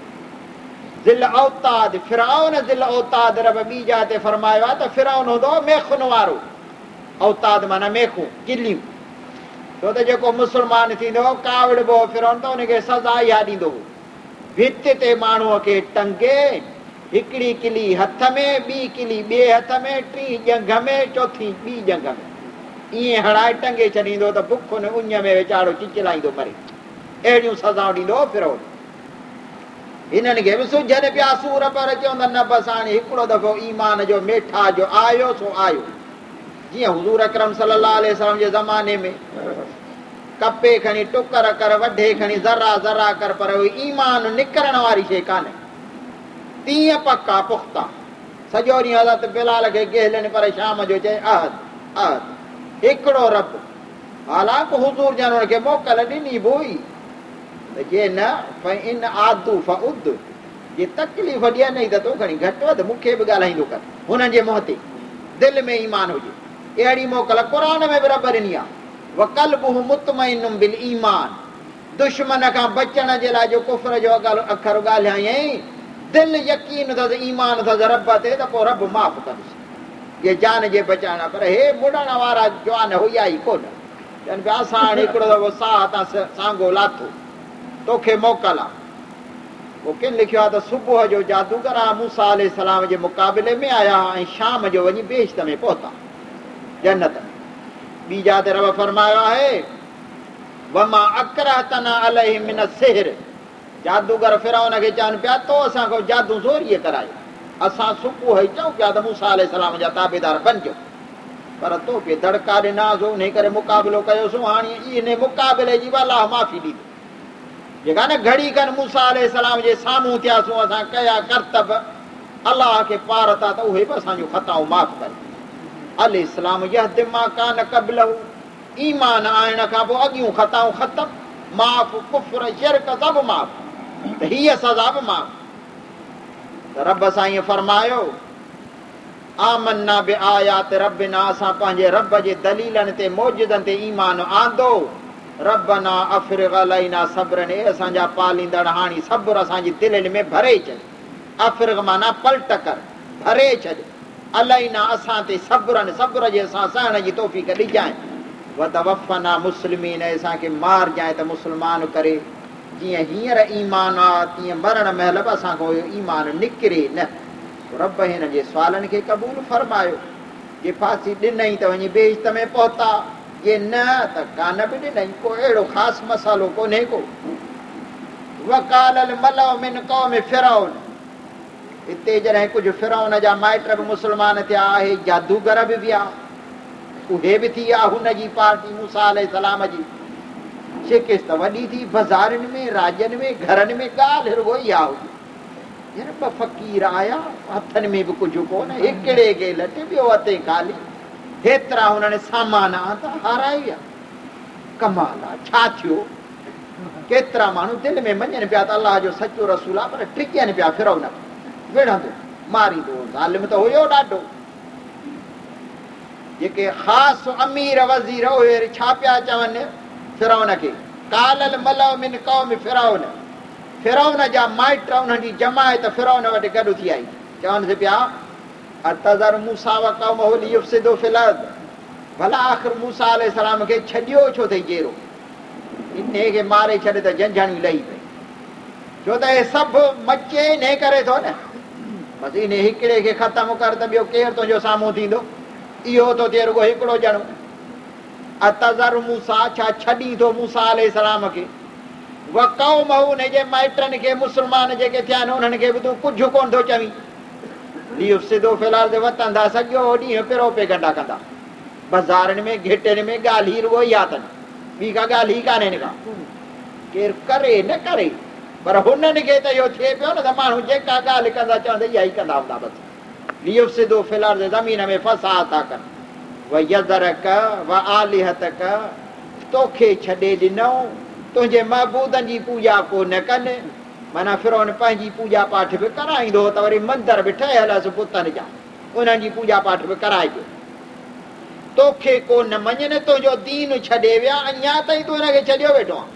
ज़िल औताद फिरौन ज़िल औताद रब ॿी जाइ ते फरमायो आहे त फिरौन हूंदो मेखुन वारो औताद माना मेखूं किलियूं छो त जेको मुस्लमान थींदो कावड़बो फिरौन त उनखे सज़ा इहा ॾींदो भित ते माण्हूअ खे टंगे हिकिड़ी किली हथ में ॿी किली ॿिए हथ में टी जंघ में चौथी ॿी जंघ में ईअं हणाए टंगे छॾींदो त बुख उन उञ में वीचारो चिचिलाईंदो मरे अहिड़ियूं सज़ाऊं ॾींदो फिरौन हिननि खे बि सुझनि पिया सूर पर चवंदा न बसि हाणे हिकिड़ो दफ़ो ईमान जो मेठा जो आयो सो आयो जीअं हुज़ूर अकरम सल्लल्लाहु अलैहि वसल्लम जे ज़माने में कपे खणी टुकर कर वढे खणी ज़रा ज़रा कर पर उहो ईमान निकिरण वारी शइ कान्हे तीअं पका पुख़्ता सॼो ॾींहुं हज़रत बिलाल खे गेहलनि पर शाम जो चए अहद अहद हिकिड़ो रब हालांकि हुज़ूर जन हुनखे मोकल ॾिनी बि हुई त जे न इन आदू फउद जे तकलीफ़ ॾियनि त तूं खणी घटि वधि मूंखे बि ॻाल्हाईंदो कर हुननि जे मुंहं ते दिलि में ईमान हुजे अहिड़ी मोकल क़ुर में बि रब ॾिनी आहे वक़ल्बुहु मुतमइनुम बिल ईमान दुश्मन खां बचण जे लाइ जो कुफ्र जो अखर ॻाल्हायईं दिल यकीन अथसि ईमान अथसि रब ते त पोइ रब माफ़ कंदुसि ये जान जे बचाइण। पर हे मुड़ण वारा जवान हुया ई कोन, चवनि पिया असां हाणे हिकिड़ो दफ़ो साह तां सांगो लाथो, तोखे मोकल आहे। पोइ किन लिखियो आहे त सुबुह जो जादूगर मूसा अलैहिस्सलाम जे मुक़ाबिले में आया ऐं शाम जो वञी बेश्त में पहुता जन्नत में। ॿी जात रब फरमायो आहे वमा अकरहतना अलैहि मिन सिहर, जादूगर फिरौन खे चवनि पिया तो असांखो जादू ज़ोरीअ करायो, असां सुबुह ई चऊं पिया त मूसा अलैहिस्सलाम जा ताबेदार बणिजो, पर तो पे दड़का ॾिनासीं उन करे मुक़ाबिलो कयोसीं। हाणे इन मुक़ाबिले जी अलाह माफ़ी ॾींदो। जेका न घड़ी खनि मूसा अलैहिस्सलाम जे साम्हूं थियासीं, असां कया करतब अलाह खे पार था त उहे बि असांजूं ख़ताऊं माफ़ करे। अलैहिस्सलाम यहदि मा कान क़ब्लहु, ईमान आणण खां पोइ अॻियूं ख़ताऊं ख़तम, माफ़ कुफ्र शिरक सभु माफ़, त हीअ सज़ा बि माफ़। त रब सां ईअं फरमायो आमन्ना बि आयात रबिना, असां पंहिंजे रब जे दलीलनि ते मौजूदनि ते ईमान आंदो। रबना अफ़रिग़ अलैना सब्रन, असांजा पालींदड़ हाणे सब्र असांजी दिलनि में भरे छॾ। अफ़रिग़ माना पलट कर, भरे छॾ। अलैना असां ते सब्रन, सब्र जे असां सहण जी तौफ़ीक़ ॾिजांइ। वतवफ़ना मुस्लिमीन, असांखे मार जाए त मुस्लमान करे। जीअं हींअर ईमान आहे तीअं मरण महिल बि असांखां इहो ईमान निकिरे न। रब हिन जे सुवालनि खे क़बूल फरमायो। जे फांसी ॾिनई त वञी बेइज़्त में पहुता, जे न त कान बि ॾिनई, को अहिड़ो ख़ासि मसालो कोन्हे को। वकालल मलउ मिन क़ौम फिरौन, हिते जॾहिं कुझु फिरौन जा माइट बि मुस्लमान थिया, आहे जादूगर बि विया, उहे बि थी विया हुन जी पार्टी मूसा अलैहिस्सलाम जी। शिकिस्त वॾी थी बाज़ारनि में, राज्यनि में, घरनि में, ॻाल्हि रुॻो इहा हुई। ॿ फ़क़ीर आया, हथनि में बि कुझु कोन, हिकिड़े खे लटे ॿियो हथे ख़ाली, हेतिरा हुननि सामान आंदा हाराए विया। कमाल आहे, छा थियो? केतिरा माण्हू दिलि में मञनि पिया त अलाह जो सचो रसूल आहे, पर टिकनि पिया फिरौन विढ़ंदो मारींदो, ज़ालिम त हुयो ॾाढो। जेके ख़ासि अमीर वज़ीर उहे छा पिया चवनि फिरौन खे, कालल मलउ मिन क़ौम फिरौन, फिरौन जा माइट उन्हनि जी जमायत फिरौन वटि गॾु थी आई। चवनि पिया अतज़र मूसा व क़ौमहु लियुफ़्सिदू फ़िल अर्ज़, भला आख़िर मूसा अलैहिस्सलाम खे छॾियो छो अथई जेरो, इन खे मारे छॾे त झंझणियूं लही पई, छो त हे सभु मचे इन करे थो न। बसि इन हिकिड़े खे ख़तमु कर त ॿियो केरु तुंहिंजो साम्हूं थींदो, इहो थो थिए रुॻो हिकिड़ो ॼणो। अतज़र मूसा, छा छॾी थो मूसा अलैहिस्सलाम खे, व क़ौमहु हुनजे माइटनि खे, मुस्लमान जेके थिया आहिनि उन्हनि खे बि तूं कुझु कोन थो चवीं। लियुफ़्सिदू फ़िल अर्ज़, वतंदा सॼो ॾींहुं पिरो पे गंढा कंदा, बाज़ारनि में, घेटनि में, ॻाल्हि ई रुॻो इहा अथनि, ॿी का ॻाल्हि ई कान्हे का। केरु करे न करे, पर हुननि खे त इहो थिए पियो न त माण्हू जेका ॻाल्हि कंदा चवंदा इहा ई कंदा हूंदा। बसि लियुफ़्सिदू फ़िल अर्ज़, ज़मीन में फ़साद था कनि। व यज़रक व आलिहतक, तोखे छॾे ॾिनऊं, तुंहिंजे महबूदनि जी पूॼा को न कनि। माना फिरौन पंहिंजी पूॼा पाठ बि कराईंदो त वरी मंदर बि ठहियल हुअसि पुतनि जा, उन्हनि जी पूॼा पाठ बि कराए पियो। तोखे को न मञनि, तुंहिंजो दीन छॾे विया, अञा ताईं तूं हिनखे छॾियो वेठो आहे।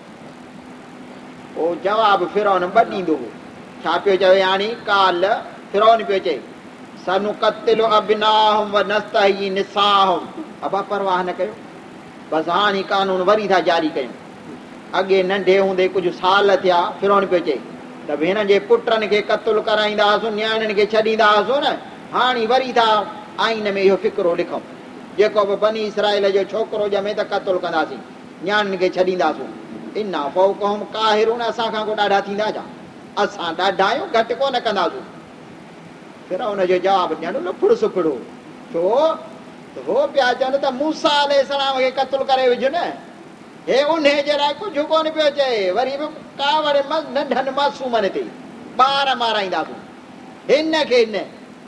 पोइ जवाबु फिरौन ॿ ॾींदो हो। छा पियो चवे हाणे? काल फिरौन पियो चए सनुक़तिलु अबनाहुम व नस्तहयी निसाहुम, अबा परवाह न कयो, बसि हाणे कानून वरी था जारी कयूं। अॻे नंढे हूंदे कुझु साल थिया, फिरौन पियो चए त बि हिननि जे पुटनि खे क़तलु कराईंदा हुआसीं, नियाणियुनि खे छॾींदा हुआसीं न, हाणे वरी था आइन में इहो फ़िक्रो लिखूं, जेको बि बनी इसराइल जो छोकिरो ॼमे त क़तलु कंदासीं, नियाणियुनि खे छॾींदासीं। इना फ़ौक़हुम काहिरून, असांखां को ॾाढा थींदा छा? असां ॾाढा आहियूं, घटि कोन कंदासीं। फिरौन जो जवाबु ॾियणु लुफड़ सुफड़ो, छो त हो पिया चवनि त मूसा अलैहिस्सलाम खे क़तलु करे विझ न, हे उन जे लाइ कुझु कोन पियो चए, वरी बि कावड़ नंढनि मासूमनि ते ॿार माराईंदासीं, हिन खे न।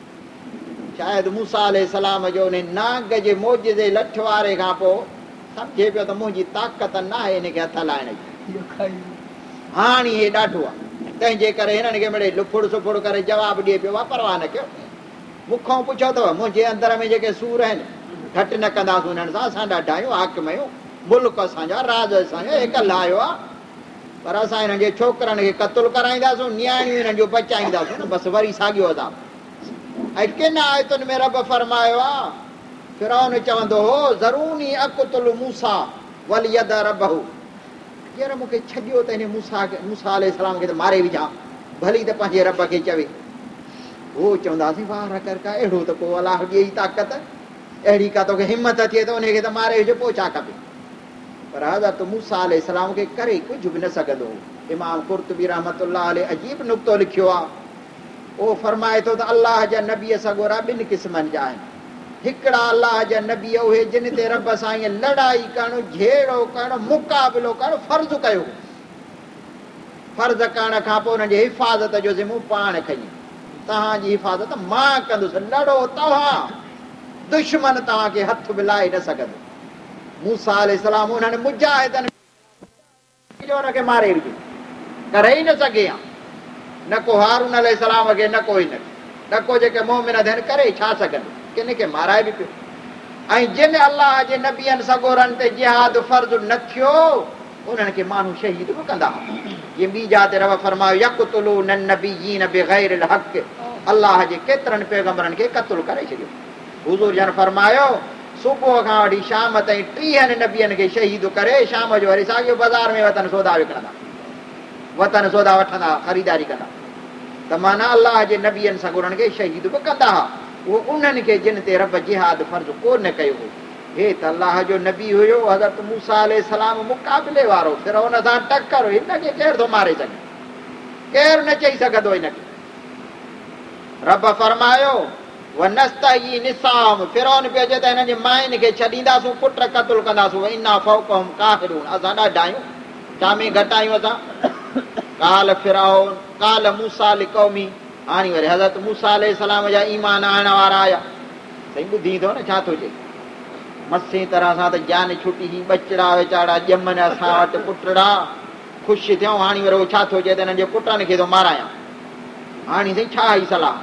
शायदि मूसा अलैहिस्सलाम जो उन नांग जे मोजिज़े लठ वारे खां पोइ सम्झे पियो त मुंहिंजी ताक़त न आहे हिनखे हथ लाइण जी, हाणे हे ॾाढो आहे, तंहिंजे करे हिननि खे मिड़े लुफड़ सुफड़ करे जवाबु ॾिए पियो, परवाह न कयो। मूंखां पुछो अथव मुंहिंजे अंदर में जेके सूर आहिनि घटि न कंदासीं हिननि सां, असां ॾाढा आहियूं, हाकिम आहियूं, मुल्क असांजा, राज असांजो, हे कल्ह आयो आहे। पर असां हिननि जे छोकिरनि खे क़तल कराईंदासीं, नियाणियूं हिननि जो बचाईंदासीं न, बसि वरी साॻियो अदा। ऐं किन आयतुनि में रब फरमायो आहे, फिरौन चवंदो हो ज़रूनी अक़तुल मूसा वलियद रबहू, हींअर मूंखे छॾियो त हिन मूसा अलैहिस्सलाम खे त मारे विझां, भली त पंहिंजे रब खे चवे। उहो चवंदासीं वाह कर का अहिड़ो त को अलाह ॾिए ई ताक़त, अहिड़ी का तोखे हिमत थिए त उनखे त मारे विझो, पोइ छा खपे। पर हज़रत मूसा अलैहिस्सलाम खे करे कुझु बि न सघंदो हो। इमाम कुर्तुबी रहमतुल्लाह अलैह अजीब नुक़्तो लिखियो आहे। उहो फरमाए थो त अलाह जा नबी सगोरा ॿिनि क़िस्मनि जा आहिनि। हिकिड़ा अलाह जा नबी उहे जिन ते रब सां ईअं लड़ाई करणु, झेड़ो करणु, मुक़ाबिलो करणु फर्ज़ु कयो। फर्ज़ु करण खां पोइ हुननि जी हिफ़ाज़त जो ज़िम्मो पाण खईं। तव्हांजी हिफ़ाज़त मां कंदुसि, लड़ो तव्हां, दुश्मन तव्हांखे हथ बि लाहे न सघंदो। मूसा अलैहिस्सलाम उन्हनि मुजाहिदनि खे मारे विझो, करे ई न सघे हा, न को हारून अलैहिस्सलाम खे, न को हिन, न को जेके मोमिन थियनि करे छा सघनि, किन खे माराए बि पियो। ऐं जिन अलाह जे नबियनि सगोरनि ते जिहाद फर्ज़ु न थियो, उन्हनि खे माण्हू शहीद बि कंदा। जीअं ॿी जात रब फरमायो यक़्तुलून नबिय्यीन बिग़ैरिल हक़, अलाह जे केतिरनि पैगंबरनि खे क़त्ल करे छॾियो। हुज़ूर जन फरमायो सुबुह खां वठी शाम ताईं 30 नबियनि खे शहीद करे, शाम जो वरी साॻियो बाज़ार में वतन सौदा विकिणंदा, वतन सौदा वठंदा, ख़रीदारी कंदा। त माना अलाह जे नबियनि सगोरनि खे शहीद बि कंदा हुआ। उहो उन्हनि खे जिन ते रब जिहाद फर्ज़ु कोन कयो हो। हे त अलाह जो नबी हुयो हज़रत मूसा अलैहिस्सलाम, मुक़ाबिले वारो, फिरौन सां टकर, हिनखे केरु थो मारे सघे, केरु न चई सघंदो हिनखे। रब फरमायो वनस्तही निसाम, फिरौन पियो चए त हिननि जी माइनि खे छॾींदासूं, पुट क़त्ल कंदासूं। इन्ना फौक़हुम काहिरून, असां ॾाढा आहियूं, छा में घटि आहियूं असां। काल फिरौन काल मूसा लिक़ौमी, हाणे वरी हज़रत मूसा अलैहिस्सलाम जा ईमान आणण वारा आया। साईं ॿुधी थो न छा थो चए, मसी तरह सां त जान छुटी, बचड़ा वीचारा ॼमनि असां वटि पुटड़ा, ख़ुशि थियूं। हाणे वरी उहो छा थो चए त हिननि जे पुटनि खे थो मारायां। हाणे साईं छा ई सलाह।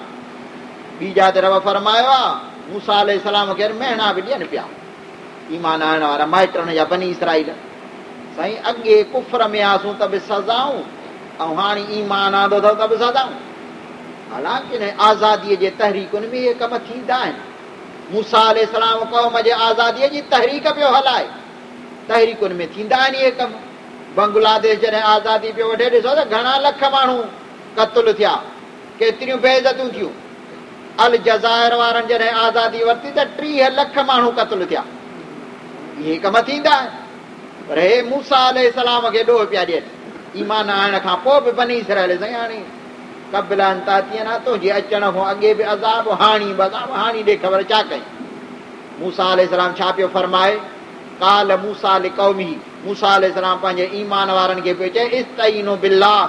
ॿी जात रब फरमायो आहे मूसा अलैहिस्सलाम खे महीना बि ॾियनि पिया ईमान आणण वारा माइटनि जा बनी इसराईल। साईं अॻे कुफर में आसूं त बि सज़ाऊं, ऐं हाणे ईमान आंदो अथव त बि सज़ाऊं। हालांकि न आज़ादीअ जे तहरीकुनि में इहे कम थींदा आहिनि। मूसा अलैहिस्सलाम क़ौम जे आज़ादीअ जी तहरीक पियो हलाए, तहरीकुनि में थींदा आहिनि इहे कम। बंग्लादेश जॾहिं आज़ादी पियो वठे, ॾिसो त घणा लख माण्हू क़त्ल थिया, केतिरियूं बेइज़तियूं थियूं। अल जज़ाइर वारनि जॾहिं आज़ादी वरिती त 30 लख माण्हू क़त्ल थिया। इहे कम थींदा आहिनि। पर हे मूसा अलैहिस्सलाम खे ॾोह पिया ॾियनि ईमान आणण खां पोइ बि बनी इसराईल। साईं हाणे कबिलनि तातीअ न तुंहिंजे अचण खां अॻे बि अज़ाब, हाणी बि अज़ाब, हाणी ॾे ख़बर छा कई। मूसा अलैहिस्सलाम छा पियो फरमाए, काल मूसा लिक़ौमी, मूसा अलैहिस्सलाम पंहिंजे ईमान वारनि खे पियो चए इस्तईनु बिल्लाह,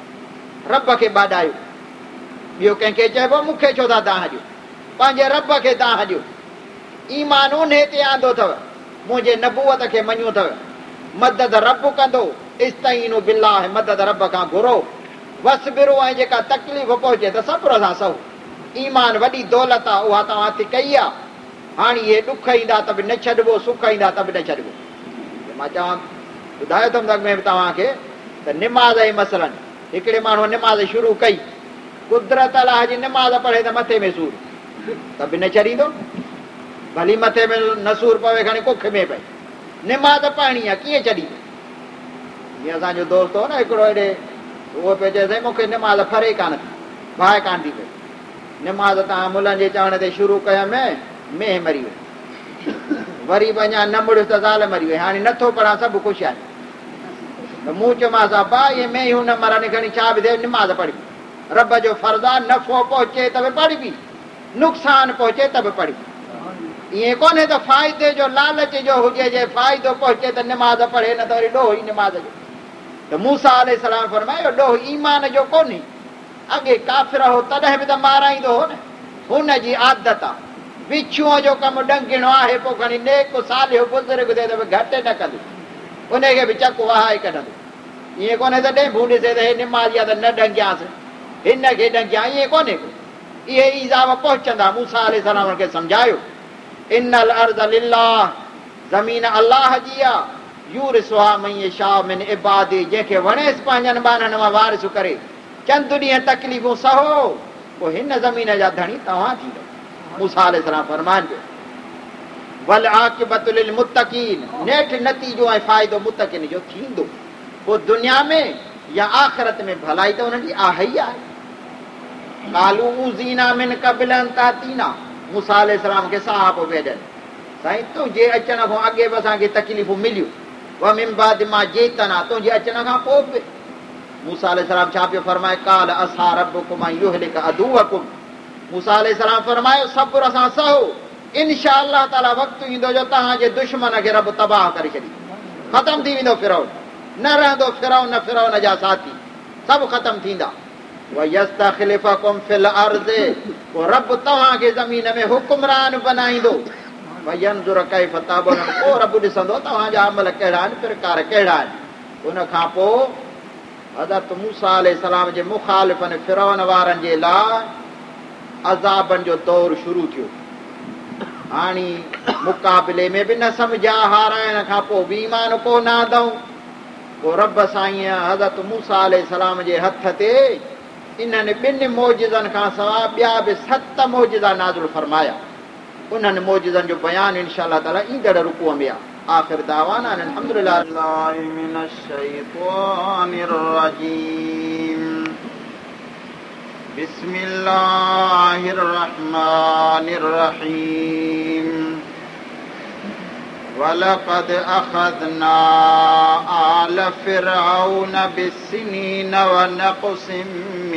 रब खे ॿाॾायो। ॿियो कंहिंखे चइबो मूंखे छो था दाह ॾियो, पंहिंजे रब खे दाह ॾियो। ईमान उन ते आंदो अथव, मुंहिंजे नबूअत खे मञियो अथव, मदद रब कंदो। इस्तईनु बिल्लाह, मदद रब खां घुरो। वसबिरो, ऐं जेका तकलीफ़ पहुचे त सब्र सां सहो। ईमान वॾी दौलत आहे, उहा तव्हां ते कई आहे। हाणे इहे ॾुख ईंदा त बि न छॾिबो, सुख ईंदा त बि न छॾिबो। मां चवां ॿुधायो अथमि अॻ में तव्हांखे त निमाज़ जे मसइलनि, हिकिड़े माण्हूअ निमाज़ शुरू कई, कुदरत अलाह जी निमाज़ पढ़े त मथे में सूर, त बि न छॾींदो। भली मथे में न सूर पवे, खणी कुख में पए, निमाज़ पढ़णी आहे, कीअं छॾींदो। जीअं असांजो दोस्त हो न हिकिड़ो, हेॾे उहो पियो चए साईं मूंखे निमाज़ फरे कान थी, बाहि कान थी पए। निमाज़ तव्हां मुलनि जे चवण ते शुरू कयमि, मेंह मरी वई, वरी बि अञा न मुड़ियुसि त ज़ाल मरी वई। हाणे नथो पढ़ां, सभु ख़ुशि आहे। त मूं चयोमांसि भाउ इहे मेंहियूं न मरनि, खणी छा बि थिए, निमाज़ पढ़ी। रब जो फर्ज़ु आहे, नफ़ो पहुचे त बि पढ़बी, नुक़सानु पहुचे त बि पढ़बी। ईअं कोन्हे त फ़ाइदे जो लालच जो हुजे, जे फ़ाइदो पहुचे त निमाज़ पढ़े, न त वरी ॾोह ई निमाज़ जो। त मूसा अलैहिस्सलाम फरमायो ॾोह ईमान जो कोन्हे। अॻे काफ़िर हो तॾहिं बि त माराईंदो हो न, हुनजी आदत आहे। विछूअ जो कमु ॾंगिणो आहे, पोइ खणी नेक सालियो बुज़ुर्ग थिए त बि घटि न कंदो, उनखे बि चक वहाए कढंदो। ईअं कोन्हे त ॾेंभूं ॾिसे त हे निमाज़ी आहे त न ॾंगियांसि, हिनखे ॾंगियां, ईअं कोन्हे को। इहे ईज़ाब पहुचंदा। मूसा अलैहिस्सलाम खे सम्झायो इन्नल अर्ज़ लिल्लाह, ज़मीन अलाह जी आहे, यूरिसुहा मन यशाउ मिन इबादी, जंहिंखे वणेसि पंहिंजनि ॿारनि मां वारिस करे। चंद ॾींहं तकलीफ़ूं सहो, पोइ हिन ज़मीन जा धणी तव्हां थींदो। मूसा अलैहिस्सलाम फरमान पियो वल आक़िबतु लिल मुत्तक़ीन, नेठि नतीजो ऐं फ़ाइदो मुत्तक़ीन जो थींदो। पोइ दुनिया में या आख़िरत में भलाई त हुनजी आहे ई आहे। कालू ऊज़ीना मिन क़ब्ल अन तातीना, मूसा अलैहिस्सलाम खे साहब वेॾनि, साईं तुंहिंजे अचण खां अॻे बि असांखे तकलीफ़ूं मिलियूं, व मिन बाद मां जेतना, तुंहिंजे अचण खां पोइ बि। मूसा अलैहिस्सलाम छा पियो फरमाए, काल असा रब्बुकुम युहलिक अदुवकुम, मूसा अलैहिस्सलाम फरमायो सब्र असां सहो, इंशा अल्लाह ताला वक़्तु ईंदो जो तव्हांजे दुश्मन खे रब तबाह करे छॾींदो, ख़तम थी वेंदो फिरौन, न रहंदो फिरौन, न फिरौन जा साथी, सभु ख़तम थींदा। वयस्तखलिफकुम फिल अर्ज़, पोइ रब तव्हांखे ज़मीन में हुकुमरान बनाईंदो। वयंजुर कैफ ताबुन, पोइ रब ॾिसंदो तव्हांजा अमल कहिड़ा आहिनि, प्रकार कहिड़ा आहिनि। उन खां पोइ हज़रत मूसा अलैहिस्सलाम जे मुखालिफ़नि फिरौन वारनि जे लाइ अज़ाबनि जो दौर शुरू थियो। हाणे मुक़ाबले में बि न सम्झा, हाराइण खां पोइ बि ईमान कोन आंदऊं। पोइ रब साईं हज़रत मूसा अलैहिस्सलाम जे हथ ते इन्हनि ॿिनि मौजिज़नि खां सवाइ ॿिया बि 7 मौजिज़ा नाज़िल फरमाया। उन्हनि मौजिज़नि जो बयानु इंशा अल्लाह ताला ईंदड़ रुकूअ में आहे। आख़िर दावाना अल्हम्दुलिल्लाह मिनश शैतानिर रजीम, बिस्मिल्लाहिर रहमानिर रहीम। वलक़द अख़ज़ना आल फ़िरऔन बिस्सिनीन व नक़सिम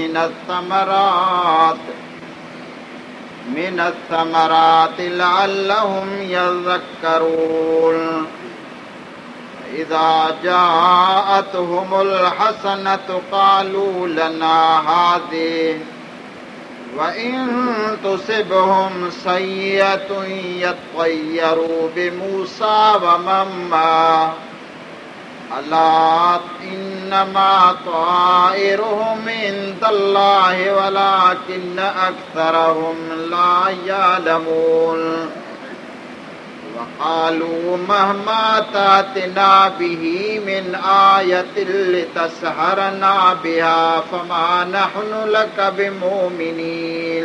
मिनस्समराति लअल्लहुम यज़क्करून। इज़ा जाअतहुमुल हसनतु क़ालू लना हाज़िहि व इन तुसिबहुम सय्यतुन यत्तय्यरू बिमूसा व मन मअहु अला इन्नमा ताइरुहुम इंदल्लाहि वलाकिन्न अक्सरहुम ला यअलमून। वक़ालू महमा तातिना बिही मिन आयतिन लितसहरना बिहा फमा नहनु लक बिमुमिनीन।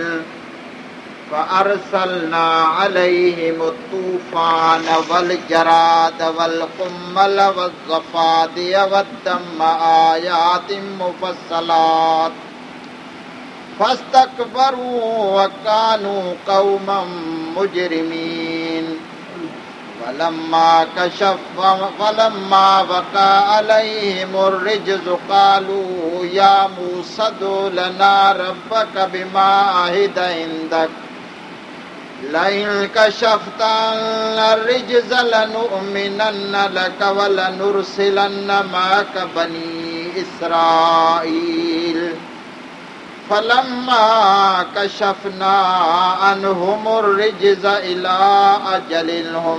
फअरसलना अलैहिमुत तूफ़ान वल जराद वल कुम्मल वज़्ज़फ़ादिय वद्दम आयातिन मुफ़स्सलात फस्तकबरू व कानू कौमम मुजरिमीन। वलम्मा वक़ा अलैहिमुर रिज्ज़ु क़ालू या मूसा उद्उ लना रब्बक बिमा अहिद इंदक लइन कशफ़्ता अन्ना रिज्ज़ लनु'मिनन्न लक व लनुरसिलन्न मअक बनी इसराईल। फलम्मा कशफ़ना अन्हुमुर रिज्ज़ इला अजलिन हुम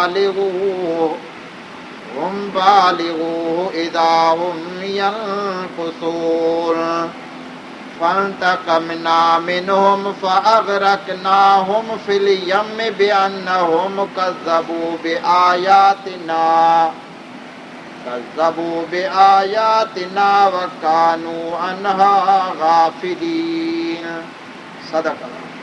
बालिगूहु इज़ा हुम यनकुसून। फंतक़मना मिनहुम फ़अग़रक़नाहुम फ़िल यम्मि बिअन्नहुम कज़्ज़बू बिआयातिना व कानू अन्हा गाफ़िलीन। सदक़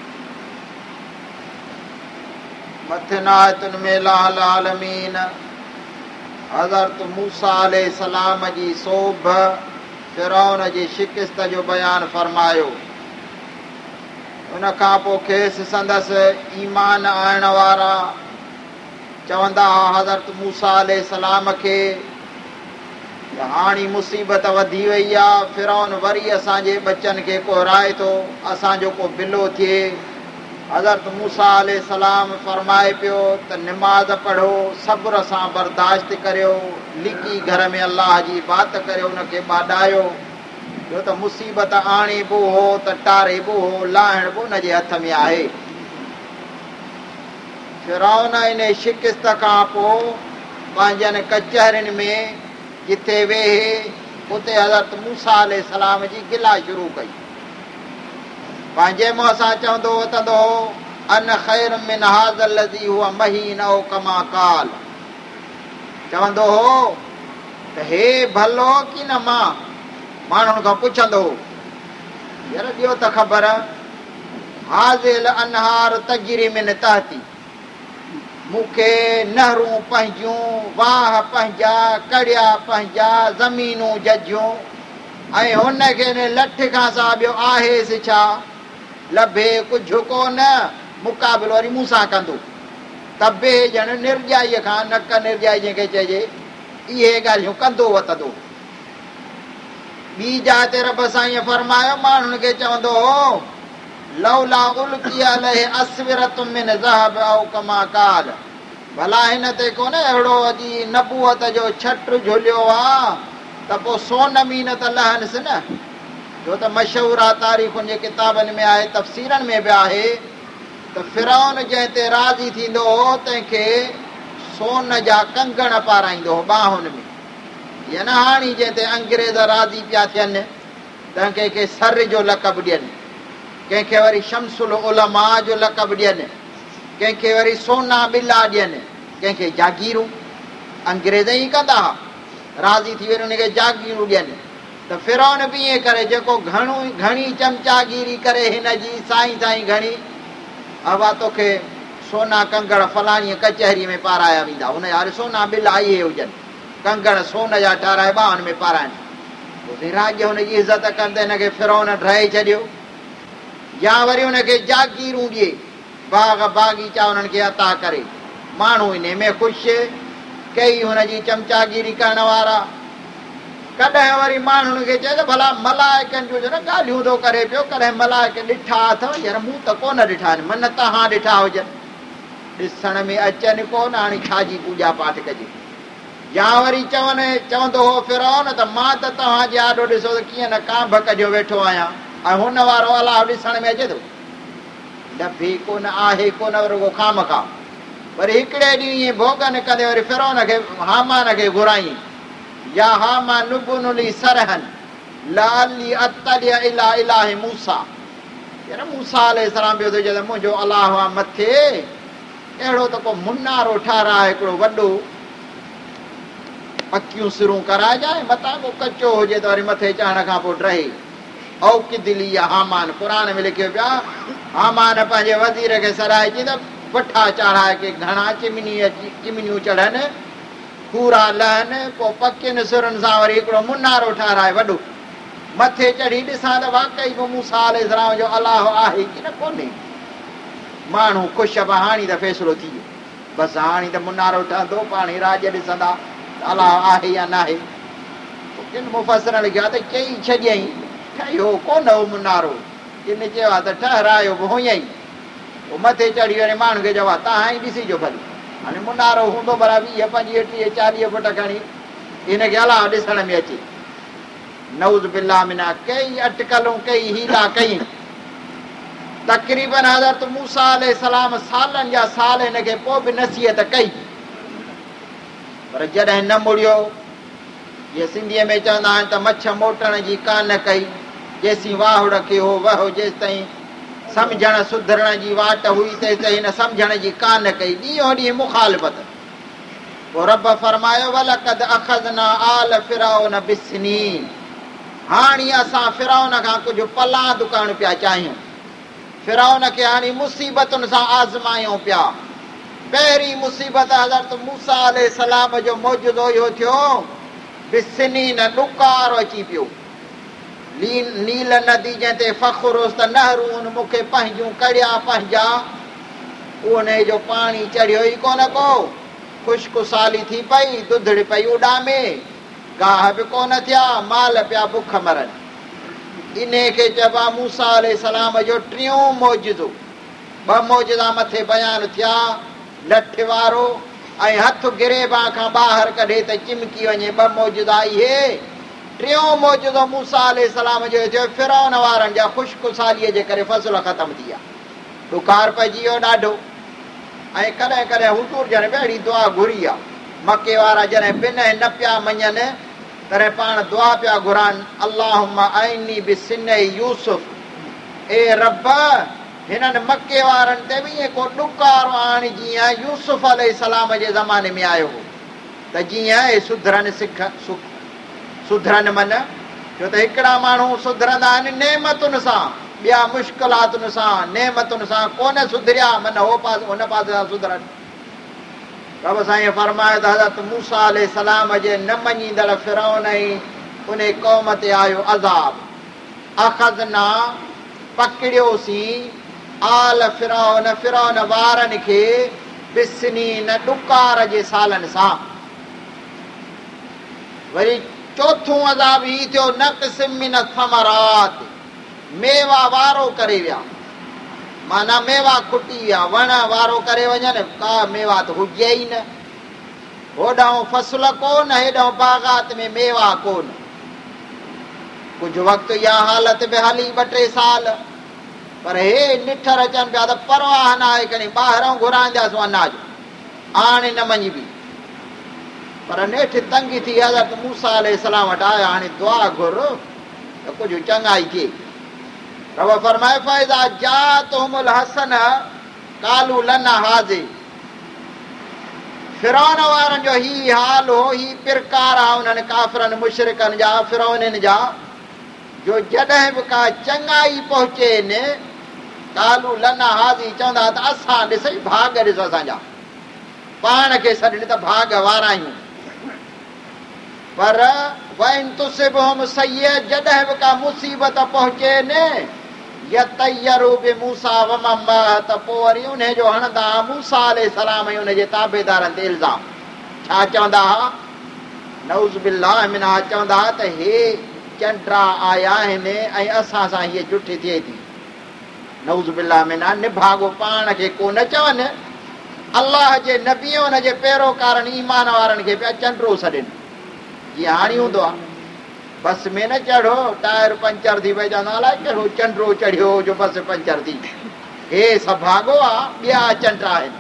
मथनायतुन में लाल आलमीन। हज़रत मूसा अलैहिस्सलाम जी सोभ फिरौन जी शिकस्त जो बयानु फरमायो। उन खां पोइ खेसि संदसि ईमान आणण वारा चवंदा हुआ हज़रत मूसा अलैहिस्सलाम खे हाणे मुसीबत वधी वई आहे, फिरौन वरी असांजे बचनि खे कोराए थो, असांजो को बिलो थिए। हज़रत मूसा अलैहिस्सलाम फरमाए पियो त निमाज़ पढ़ो, सब्र सां बर्दाश्त करियो, लिकी घर में अलाह जी बात करियो, उनखे ॿाॾायो। छो त मुसीबत आणे बि हो त टारे बि हो, लाहिण बि उनजे हथ में आहे। फिरौन इन शिकस्त खां पोइ पंहिंजनि कचहरियुनि में जिथे वेहे उते हज़रत मूसा अलैहिस्सलाम जी गिला शुरू कई। पंहिंजे मुंहं सां चवंदो वतंदो अन ख़ैर मिन हाज़ल लज़ी हुआ महीन औ कमा काल। चवंदो हो त हे भलो की न मां माण्हुनि खां पुछंदो हो यार ॾियो त ख़बर हाज़िल अनहार तजरी मिन तहती मूंखे नहरूं पंहिंजूं वाह पंहिंजा कड़िया पंहिंजा ज़मीनूं जजियूं ऐं हुनखे लठ खां सा ॿियो आहेसि छा लभे कुझु कोन मुक़ाबिलो वरी मूं सां कंदो तबे ॼण निर्जाईअ खां नक निर्जाई जंहिंखे चइजे इहे ॻाल्हियूं कंदो वतंदो। ॿी जाइ ते रब साईं फरमायो माण्हुनि खे चवंदो हो लौला उल्की अलैहि अस्विरतु मिन ज़हब औ कमा काल भला हिन ते कोन अहिड़ो अॼु नबूअत जो छट झुलियो आहे त पोइ सोनमीन त लहनसि न छो त मशहूरु आहे तारीख़ुनि जे किताबनि में आहे तफ़सीरनि में बि आहे त फिरौन जंहिं ते राज़ी थींदो हो तंहिंखे सोन जा कंगण पाराईंदो हो ॿाहुनि में या न हाणे जंहिं ते अंग्रेज़ राज़ी पिया थियनि त कंहिंखे सर जो लक़ब ॾियनि कंहिंखे वरी शमसुल उलमा जो लक़ब ॾियनि कंहिंखे वरी सोना ॿिला ॾियनि कंहिंखे जागीरूं अंग्रेज़ ई कंदा हुआ राज़ी थी वञे उनखे जागीरूं ॾियनि त फिरौन बि ईअं करे जेको घणी चमचागिरी करे हिन जी साईं साईं घणी अवा तोखे सोना कंगण फलाणीअ कचहरीअ में पाराया वेंदा हुन जा सोना ॿिला इहे हुजनि कंगण सोन जा ठाराए ॿाहुनि में पाराइनि पोइ राज्य हुनजी इज़त कंदे हिनखे फिरौन ड्राए छॾियो या वरी हुनखे जागीरूं ॾिए बाग़ बाग़ीचा हुननि खे अता करे माण्हू इन में ख़ुशि कई हुनजी चमचागिरी करण वारा कॾहिं वरी माण्हुनि खे चए त भला मलाइकनि जो न ॻाल्हियूं थो करे पियो कॾहिं मलाइक ॾिठा अथव यार मूं त कोन ॾिठा आहिनि मन तव्हां ॾिठा हुजनि ॾिसण में अचनि कोन हाणे छाजी पूॼा पाठ कजे या वरी चवंदो हो फिरौन त मां त तव्हांजे आॾो ॾिसो त कीअं न कांभ कढियो वेठो आहियां ऐं हुन वारो अलाह ॾिसण में अचे थो लभे कोन आहे कोन रुगो खामखा वरी हिकिड़े ॾींहुं ईअं भोगन कंदे वरी फिरौन खे हामान खे घुराई या हामा नुबुनुली सरहन लाली अतलिया इला इलाही मूसा यार मूसा अलैहिस्सलाम पियो थो चए त मुंहिंजो अलाह आहे मथे अहिड़ो त को मुनारो ठाराए हिकिड़ो वॾो पकियूं सिरूं कराइजांइ मथां को कचो हुजे त वरी मथे चढ़ण खां पोइ रहे औ किदिली या हामान क़ुर में लिखियो पिया हामान पंहिंजे वज़ीर खे सराए चई त वठा चाढ़ाए के घणा चिमनियूं चढ़नि पूरा लहनि पोइ पकियुनि सिरुनि सां वरी हिकिड़ो मुनारो ठाराए वॾो मथे चढ़ी ॾिसां त वाकई बि मूसा अलैहिस्सलाम जो अलाह आहे की न कोन्हे माण्हू ख़ुशि बि हाणे त फ़ैसिलो थी वियो बसि हाणे त मुनारो ठहंदो पाण ई राज ॾिसंदा अलाह आहे या न आहे किन मुफ़सरनि लिखियो आहे त चई छॾियईं ठहियो कोन हो मुनारो किन चयो आहे त ठहरायो बि हुयईं पोइ मथे चढ़ी वञे माण्हू खे चयो आहे तव्हां ई ॾिसिजो भली हाणे मुनारो हूंदो भला 20, 25, 30, 40 फुट खणी हिनखे अलाह ॾिसण में अचे नऊज़ बिल्लाह मिना कई अटकलूं कई हीला कई तक़रीबन हज़रत मूसा अलैहिस्सलाम सालनि जा साल हिनखे पोइ बि नसीहत कई पर जॾहिं न मुड़ियो जीअं सिंधीअ में चवंदा आहिनि त मछ मोटण जी कान कई जेसीं वाहुड़ खे हो वहो जेसि ताईं सम्झण सुधरण जी वाट हुई तेसि ताईं हिन सम्झण जी कान कई ॾींहों ॾींहुं मुखालिफ़त पोइ रब फरमायो वलक़द अख़ज़ना आल फिरौन बिस्नीन हाणे असां फिरौन खां कुझु पलांद करणु पिया चाहियूं फिरौन खे हाणे मुसीबतुनि सां आज़मायूं पिया पहिरीं मुसीबत हज़रत मूसा अलैहिस्सलाम जो मौजूदो इहो थियो बिस्नीन ॾुकारो अची पियो नील नदी जंहिं ते फ़ख़ुरु त नहरूं मूंखे पंहिंजूं कड़िया पंहिंजा उन जो पाणी चढ़ियो ई कोन को ख़ुश्क साली थी पई दुधड़ पई उॾामे गाह बि कोन थिया माल पिया बुख मरनि इन खे चइबो आहे मूसा अलैहिस्सलाम जो टियों मौजूदो 2 मौजूदा मथे बयानु थिया लठ वारो ऐं हथु गिरेबा खां ॿाहिरि कढे त चिमकी वञे 2 मौजूदा इहे टियों मौजूदो मूसा अलैहिस्सलाम जो थियो फिरौन वारनि जा ख़ुश्क सालीअ जे करे फ़सुल ख़तमु थी विया ॾुकार पइजी वियो ॾाढो ऐं कॾहिं कॾहिं हुज़ूर ॼण अहिड़ी दुआ घुरी आहे मके वारा जॾहिं ॿिन न पिया मञनि तॾहिं पाण दुआ पिया घुराइनि अल्लाहुम्मा आइनी बिसिने यूसुफ ए रब हिननि मके वारनि ते बि ईअं को ॾुकारो आणे जीअं यूसुफ अलैहिस्सलाम जे ज़माने में आयो हो त त जीअं सुधरनि सुधरनि मन, छो त हिकिड़ा माण्हू सुधरंदा आहिनि नेमतुनि सां, ॿिया मुश्किलातुनि सां, नेमतुनि सां कोन सुधरिया मन हो पासे हुन पासे सां सुधरनि। रब साईं फरमायो त हज़रत मूसा अलैहिस्सलाम जे न मञींदड़ फिरौन ऐं उन क़ौम ते आयो अज़ाब। अख़ज़ना पकड़ियोसीं आल फिरौन, फिरौन वारनि खे बिस्नीन ॾुकार जे सालनि सां। वरी चोथों अज़ाब ही थियो नक़्सिम मिन थमरात, मेवा वारो करे विया, माना मेवा खुटी विया, वण वारो करे वञनि, का मेवा त हुजे ई न, होॾां फसल कोन, हेॾां बाग़ात में मेवा कोन। कुझु वक़्तु इहा हालत बि हली 2-3 साल, पर हे निठर अचनि पिया त परवाह न आहे, खणी ॿाहिरां घुराईंदासीं अनाज, हाणे न मञिबी। पर नेठि तंगी थी हज़रत मूसा अलैहिस्सलाम वटि आया, हाणे दुआ घुर त कुझु चङाई थिए। रब फरमाए फ़इज़ा जाअतहुमुल हसन क़ालू लना हाज़ि। फिरौन वारनि जो ही हाल हो, ही पिरकार आहे उन्हनि काफ़िरनि मुशरिकनि जा, फिरौननि जा, जो जॾहिं बि का चङाई पहुचेनि क़ालू लना हाज़ि, चवंदा त असां ॾिसई भाग ॾिस असांजा, पाण खे छॾनि त भाग वारा आहियूं। पर वइन तुसिबहुम सय्य, जॾहिं बि का मुसीबत पहुचेनि यतय्यरू बि मूसा व मन मअह, त पोइ वरी उन जो हणंदा मूसा अलैहिस्सलाम ऐं उन जे ताबेदारनि ते इल्ज़ाम। छा चवंदा हुआ? नऊज़ बिल्लाह मिना, चवंदा त हे चंडा आया आहिनि ऐं असां सां हीअ जुठी थिए थी। नऊज़ बिल्लाह मिना, निभागो पाण खे कोन चवनि, अलाह जे नबी हुन जे पैरोकारनि ईमान वारनि खे पिया चंडो छॾनि। जीअं हाणे हूंदो आहे, बस में न चढ़ो, टायर पंचर थी वई, चवंदा अलाए कहिड़ो चंडो चढ़ियो जो बस पंचर थी। हे सभागो आहे, ॿिया चंडा आहिनि।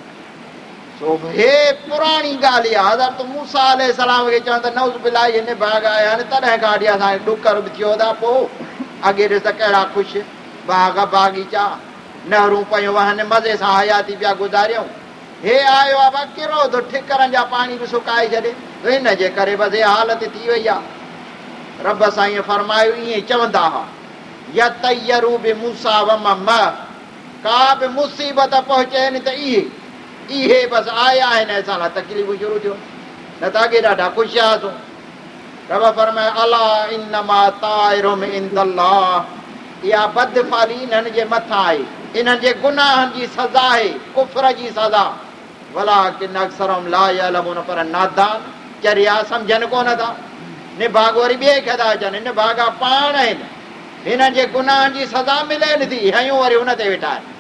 सो हे पुराणी ॻाल्हि आहे। हज़रत मूसा अलैहिस्सलाम खे चवनि त नऊज़ बिल्लाह इहे निभाग आया आहिनि, तॾहिं खां वठी असांखे ॾुकर बि थियो था। पोइ अॻे ॾिस त कहिड़ा ख़ुशि बाग़ बाग़ीचा, नहरूं पयूं वहनि, मज़े सां हयाती पिया गुज़ारियूं। हे आयो आहे बा किरो थो, ठिकरनि जा पाणी बि सुकाए छॾे, हिन जे करे बसि हे हालत थी वई आहे। रब साईं फरमायो ईअं चवंदा हुआ, यतय्यरू बि मूसा व मन मअह, का बि मुसीबत पहुचेनि त इहे बसि आया आहिनि, असां लाइ तकलीफ़ूं शुरू थियो, न त अॻे ॾाढा ख़ुशि हुआसीं। रब फरमाए अला इन्नमा ताइरुम इंदल्लाह, इहा बदफाली इन्हनि जे मथां आहे, इन्हनि जे गुनाहनि जी सज़ा आहे, कुफ्र जी सज़ा। वलाकिन अक्सरहुम ला यअलमून, पर नादान चरिया सम्झनि कोन था। निभाग वरी ॿिए खे था अचनि, निभागा पाण आहिनि, हिननि जे गुनाहनि जी सज़ा मिलेनि थी, हयूं वरी हुन ते वेठा आहिनि।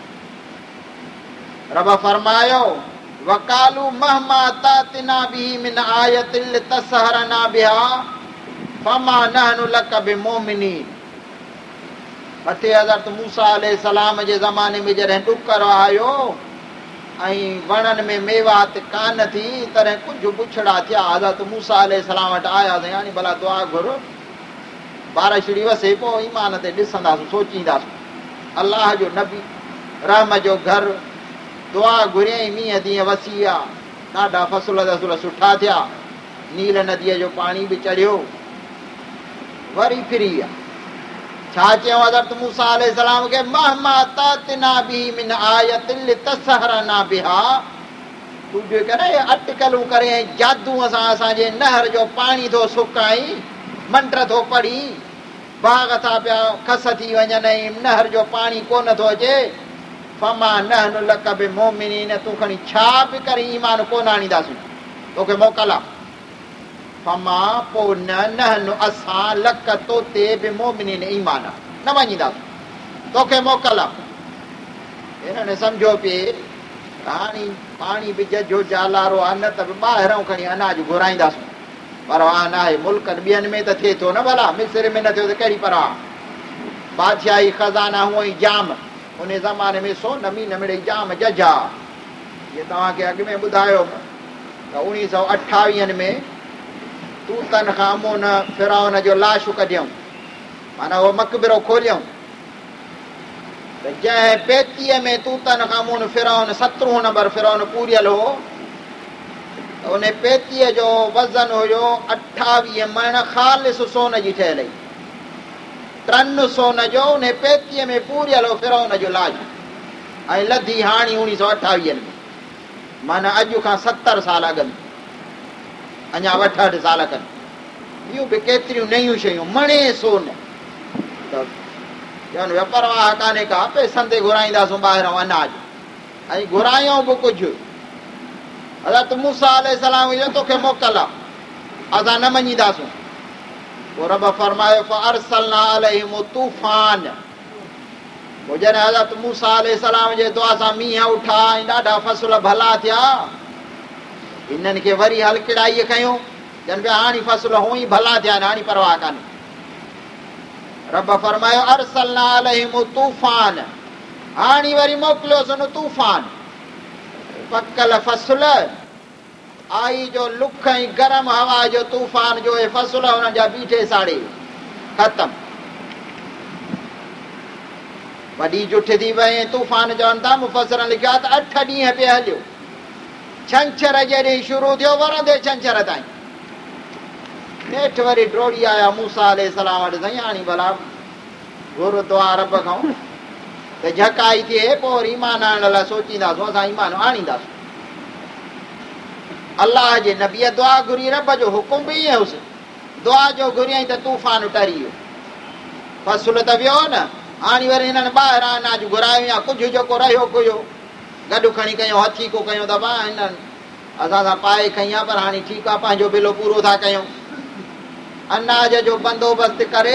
रब फरमायो वकालू महमा तातिना बिही मिन आयतिन लितसहरना बिहा फमा नहनु लक बिमुमिनीन। मथे हज़रत मूसा अलैहिस्सलाम जे ज़माने में जॾहिं ॾुकर आयो ऐं वणनि में मेवात कान थी, तॾहिं कुझु पुछड़ा थिया, हज़रत मूसा अलैहिस्सलाम वटि आयासीं, हाणे भला दुआ घुर, बारिशड़ी वसे, पोइ ईमान ते ॾिसंदासीं, सोचींदासीं। अलाह जो नबी, रहम जो घर, दुआ घुरियईं, मींहं तीअं वसी आहे, ॾाढा फसल दसूल सुठा थिया, नील नदीअ जो पाणी बि चढ़ियो, वरी फिरी विया। छा चयो हज़रत मूसा अलैहिस्सलाम खे? महमा तातिना बिही मिन आयतिन लितसहरना बिहा, तूं जो करे अटकलूं करे ऐं जादूअ सां असांजे नहर जो पाणी थो सुकाई, मंत्र थो पढ़ी, बाग़ था पिया खस थी वञनि ऐं नहर जो पाणी कोन थो अचे। फमा नहनु लक बिमुमिनीन, तूं खणी छा बि करे ईमान कोन आणींदासीं, तोखे मोकल आहे। फमा, पोइ नहनु असां लक तोते बिमुमिनीन, ईमान न मञींदासीं, तोखे मोकल आहे। हिननि सम्झो पिए हाणे पाणी बि जजो जालारो आहे, न त बि ॿाहिरां खणी अनाज घुराईंदासीं, परवाह न आहे। मुल्कनि ॿियनि में त थिए थो न, भला मिस्र में न थियो त कहिड़ी परवाह। बादशाही खज़ाना हूअं ई जाम, उन ज़माने में सोन मीन मिड़े जाम जजा। इहे तव्हांखे अॻु में ॿुधायो त 1928 में तूतन खामून फिरौन जो लाश कढियऊं, माना उहो मक़बरो खोलियऊं, त जंहिं पेतीअ में तूतन खामून फिरौन 17 नंबर फिरौन पूरियल हो, उन पेतीअ जो वज़न हुयो 28 मण ख़ालिस सोन जी ठहियल हुई। 3 सोन जो उन पेतीअ में पूरियल हो फिरौन जो लाज, ऐं लधी हाणी 1928 में, माना अॼु खां 70 साल अॻु में, अञा 68 साल खनि। ॿियूं बि केतिरियूं नयूं शयूं, मणे सोन। त चवनि पिया परवाह कान्हे का, पैसनि ते घुराईंदासूं ॿाहिरां अनाज, ऐं घुरायूं बि कुझु। हज़रत मूसा अलैहिस्सलाम जो तोखे मोकल आहे, असां न मञींदासूं। पोइ रब फरमायो फअरसलना अलैहिम तूफ़ान। पोइ जॾहिं हज़रत मूसा अलैहिस्सलाम जे दुआ सां मींहं उठा ऐं ॾाढा फसल भला थिया, हिननि खे वरी हलकिड़ाई कयूं, चवनि पिया हाणे फसल हूअं ई भला थिया आहिनि, हाणे परवाह कान्हे। रब फरमायो अरसलना अलैहिम तूफ़ान, हाणे वरी मोकिलियोसीं न तूफ़ान। पकल फसल आई जो लुख ऐं गरम हवा जो तूफ़ान जो ए फसल हुननि जा बीठे साड़े ख़तम। वॾी जुठ थी वई, तूफ़ान चवनि था मुफ़सरनि लिखियो त 8 ॾींहं पिया हलियो। छंछर जे ॾींहुं शुरू थियो, वरंदे छंछर ताईं। नेठि वरी ड्रोड़ी आया मूसा अलैहिस्सलाम वटि, साईं हाणे भला घुर दुआ रब खां त झकाई थिए, पोइ वरी ईमान आणण लाइ सोचींदासूं, असां ईमान आणींदासूं। अलाह जे नबीअ दुआ घुरी, रब जो हुकुम बि ईअं हुउसि, दुआ जो घुरियईं त तूफ़ान टरी वियो। फसल त वियो न, हाणे वरी हिननि ॿाहिरां अनाज घुरायो, या कुझु जेको रहियो कुझु गॾु खणी कयूं, हथी को कयूं त वाह हिननि असां सां पाए खईं आहे, पर हाणे ठीकु आहे, पंहिंजो बिलो पूरो था कयूं। अनाज जो बंदोबस्तु करे,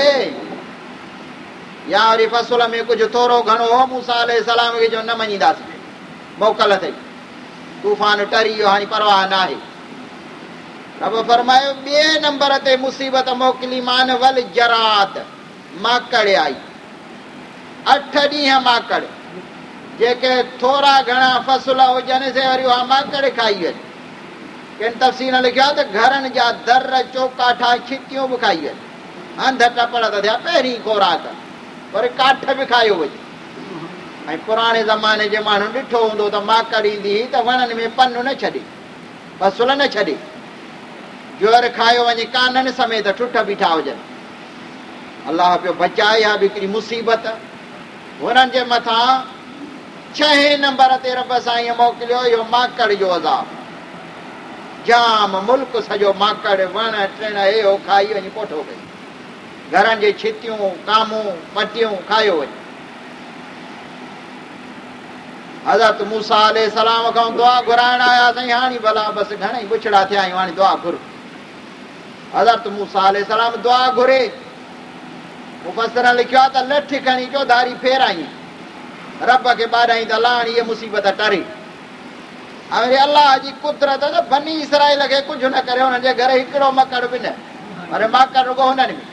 या वरी फसल में कुझु थोरो घणो हो, मूसा अलैहिस्सलाम खे जो न मञींदासीं, मोकल अथई, तूफ़ान टरी वियो, हाणे परवाह न आहे। रब फरमायो ॿिए नंबर ते मुसीबत मोकिली मान, वल जरात, माकड़ आई। 8 ॾींहं माकड़, जेके थोरा घणा फसल हुजनि से वरी उहा माकड़ खाई वञे। किन तफ़सील लिखियो आहे त घरनि जा दर चौकाठा छिटियूं बि खाई वञे। हंध टपड़ त थिया पहिरीं खोराक, वरी काठ बि खायो वञे। ऐं पुराणे ज़माने जे माण्हू ॾिठो हूंदो त माकड़ ईंदी हुई त वणनि में पन न छॾे, फसल न छॾे, जोर खायो वञे, काननि समेत ठुठ बीठा हुजनि। अलाह पियो बचाए, हा बि हिकिड़ी मुसीबत हुननि जे मथां। 6 नंबर ते रब साईं मोकिलियो इहो माकड़ जो अज़ाब। जाम मुल्क सॼो माकड़, वण टिण हे हो खाई वञी कोठो कई, घरनि जी छितियूं कामूं पटियूं खायो वञे। हज़रत मूसा अलैहिस्सलाम खां दुआ घुराइण आया, साईं हाणे भला बसि घणेई बुछड़ा थिया आहियूं, हाणे दुआ घुर। हज़रत मूसा अलैहिस्सलाम दुआ घुरे, मुफ़सर लिखियो आहे त लठ खणी चौधारी फेराई, रब खे ॿाराई त लाणी इहा मुसीबत टरे। ऐं वरी अलाह जी कुदरत त बनी इसराइल खे कुझु न करे, हुननि जे घर हिकिड़ो मकड़ बि न, पर माकड़ रुगो हुननि में।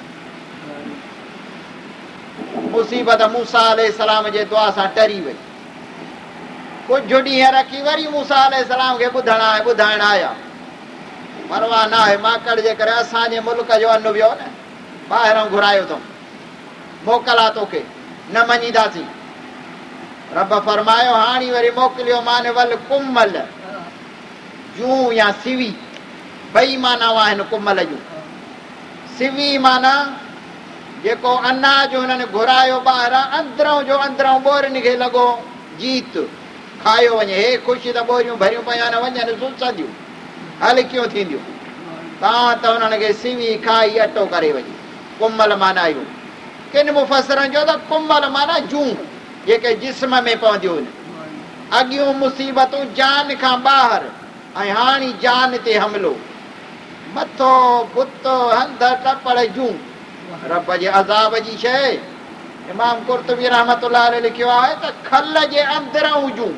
मुसीबत मूसा अलैहिस्सलाम जे दुआ सां टरी वई। कुझु ॾींहं रखी वरी मूसा अलैहिस्सलाम खे ॿुधाइण आया, परवाह न आहे, माकड़ जे करे असांजे मुल्क जो अनु वियो न, ॿाहिरां घुरायो अथऊं, मोकल आहे तोखे, न मञीदासीं। रब फरमायो हाणे वरी मोकिलियो मान, वल कुमल, जूं या सिवी, ॿई माना आहिनि कुमल जूं। सिवी माना जेको अनाज हुननि घुरायो ॿाहिरां, अंदरां जो अंदरां ॿोरियुनि खे लॻो जीत खायो वञे, हे ख़ुशि त ॿोरियूं भरियूं पियूं न वञनि सुसंदियूं हल्कियूं थींदियूं, तव्हां त हुननि खे सिवी खाई अटो करे वञे। कुमल माना इहो। किन मुफ़सरनि जो त कुमल माना जूं जेके जिस्म में पवंदियूं आहिनि। अॻियूं मुसीबतूं जान खां ॿाहिरि, ऐं हाणे जान ते हमिलो, मथो बुतो हंध टपड़ जूं, रब जे अज़ाब जी शइ। इमाम कुर्तुबी रहमतुल्लाह अलैह लिखियो आहे त खल जे अंदरां जूं,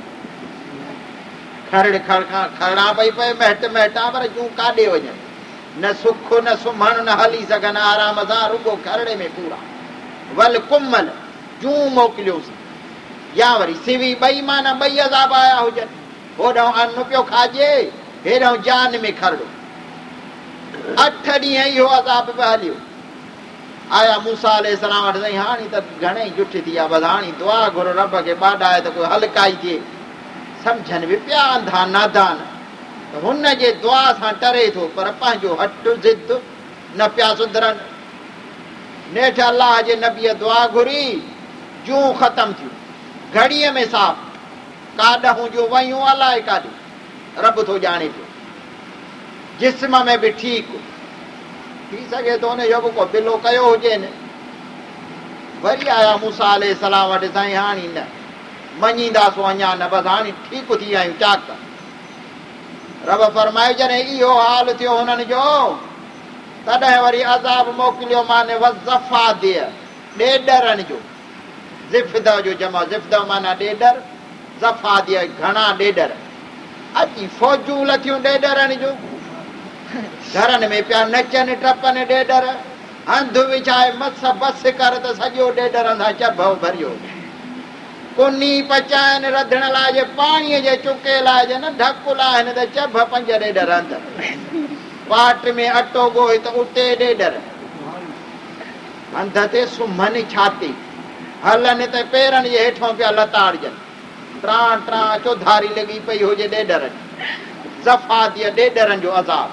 खरड़ा पई पए महटा, पर जूं काॾे वञनि, न सुख न सुम्हण, न हली सघनि आराम सां, रुगो खरड़े में पूरा। वल कुमल, जूं मोकिलियोसीं, या वरी सिवी, ॿई माना ॿई अज़ाब आया हुजनि, होॾां अन्न पियो खाइजे, हेॾां जान में खरड़ो। 8 ॾींहं इहो अज़ाब पियो हलियो। आया मूसा अलैहिस्सलाम वटि, साईं हाणे त घणेई जुठ थी आहे, बसि हाणे दुआ घुर, रब खे ॿाॾाए त कोई हलकाई थिए। सम्झनि बि पिया अंधा नादान, त हुन जे दुआ सां टरे थो, पर पंहिंजो हट ज़िद न पिया सुधरनि। नेठि अलाह जे नबीअ दुआ घुरी, जूं ख़तमु थियूं, घड़ीअ में साफ़, काॾहूं जूं वयूं अलाए काॾे, रब थो ॼाणे पियो। जिस्म में बि ठीकु थी सघे थो हुन जो बि को बिलो कयो हुजेनि। वरी आया मूसा अलैहिस्सलाम वटि, साईं हाणे न मञींदासूं, अञा न, बसि हाणे ठीकु थी विया आहियूं, चाक। रब फरमायो जॾहिं इहो हाल थियो हुननि जो, तॾहिं वरी अज़ाब मोकिलियो माने वज़फ़ा दिय, ॾेडरनि जो, ज़िफ़द जो जमा, ज़िफ़द माना ॾेडर, ज़फ़ा दिय घणा ॾेडर, अची फ़ौजूं लथियूं ॾेडरनि जो, घरनि में पिया नचनि टपनि ॾेडर, हंधु विछाए मस बस कर त सॼो ॾेडरनि सां चभ भरियो। कुनी पचाइनि रधण लाइ जे पाणीअ जे चुके लाइ जे न ढकु लाहिनि त चभ 5 ॾेडर अंदरि, पाट में अटो ॻोहे त उते ॾेडर, हंध ते सुम्हनि छाती, हलनि त पेरनि जे हेठों पिया लताड़जनि, ट्रां ट्रां चौधारी लॻी पई हुजे ॾेडरनि, ज़फ़ा दिय ॾेडरनि जो अज़ाब।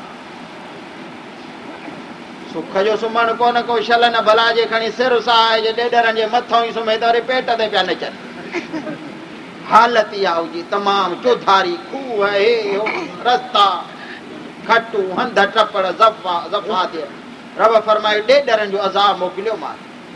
सुख जो सुम्हणु कोन को, शल न भला जे खणी सिर साह जे ॾेडरनि जे मथां ई सुम्हे त वरी पेट ते पिया नचनि। हालत इहा हुजी तमामु, चौधारी खूह, हे रस्ता खटू, हंध टपड़, ज़फ़ा थिए। रब फरमायो ॾेडरनि जो अज़ाब मोकिलियो मां।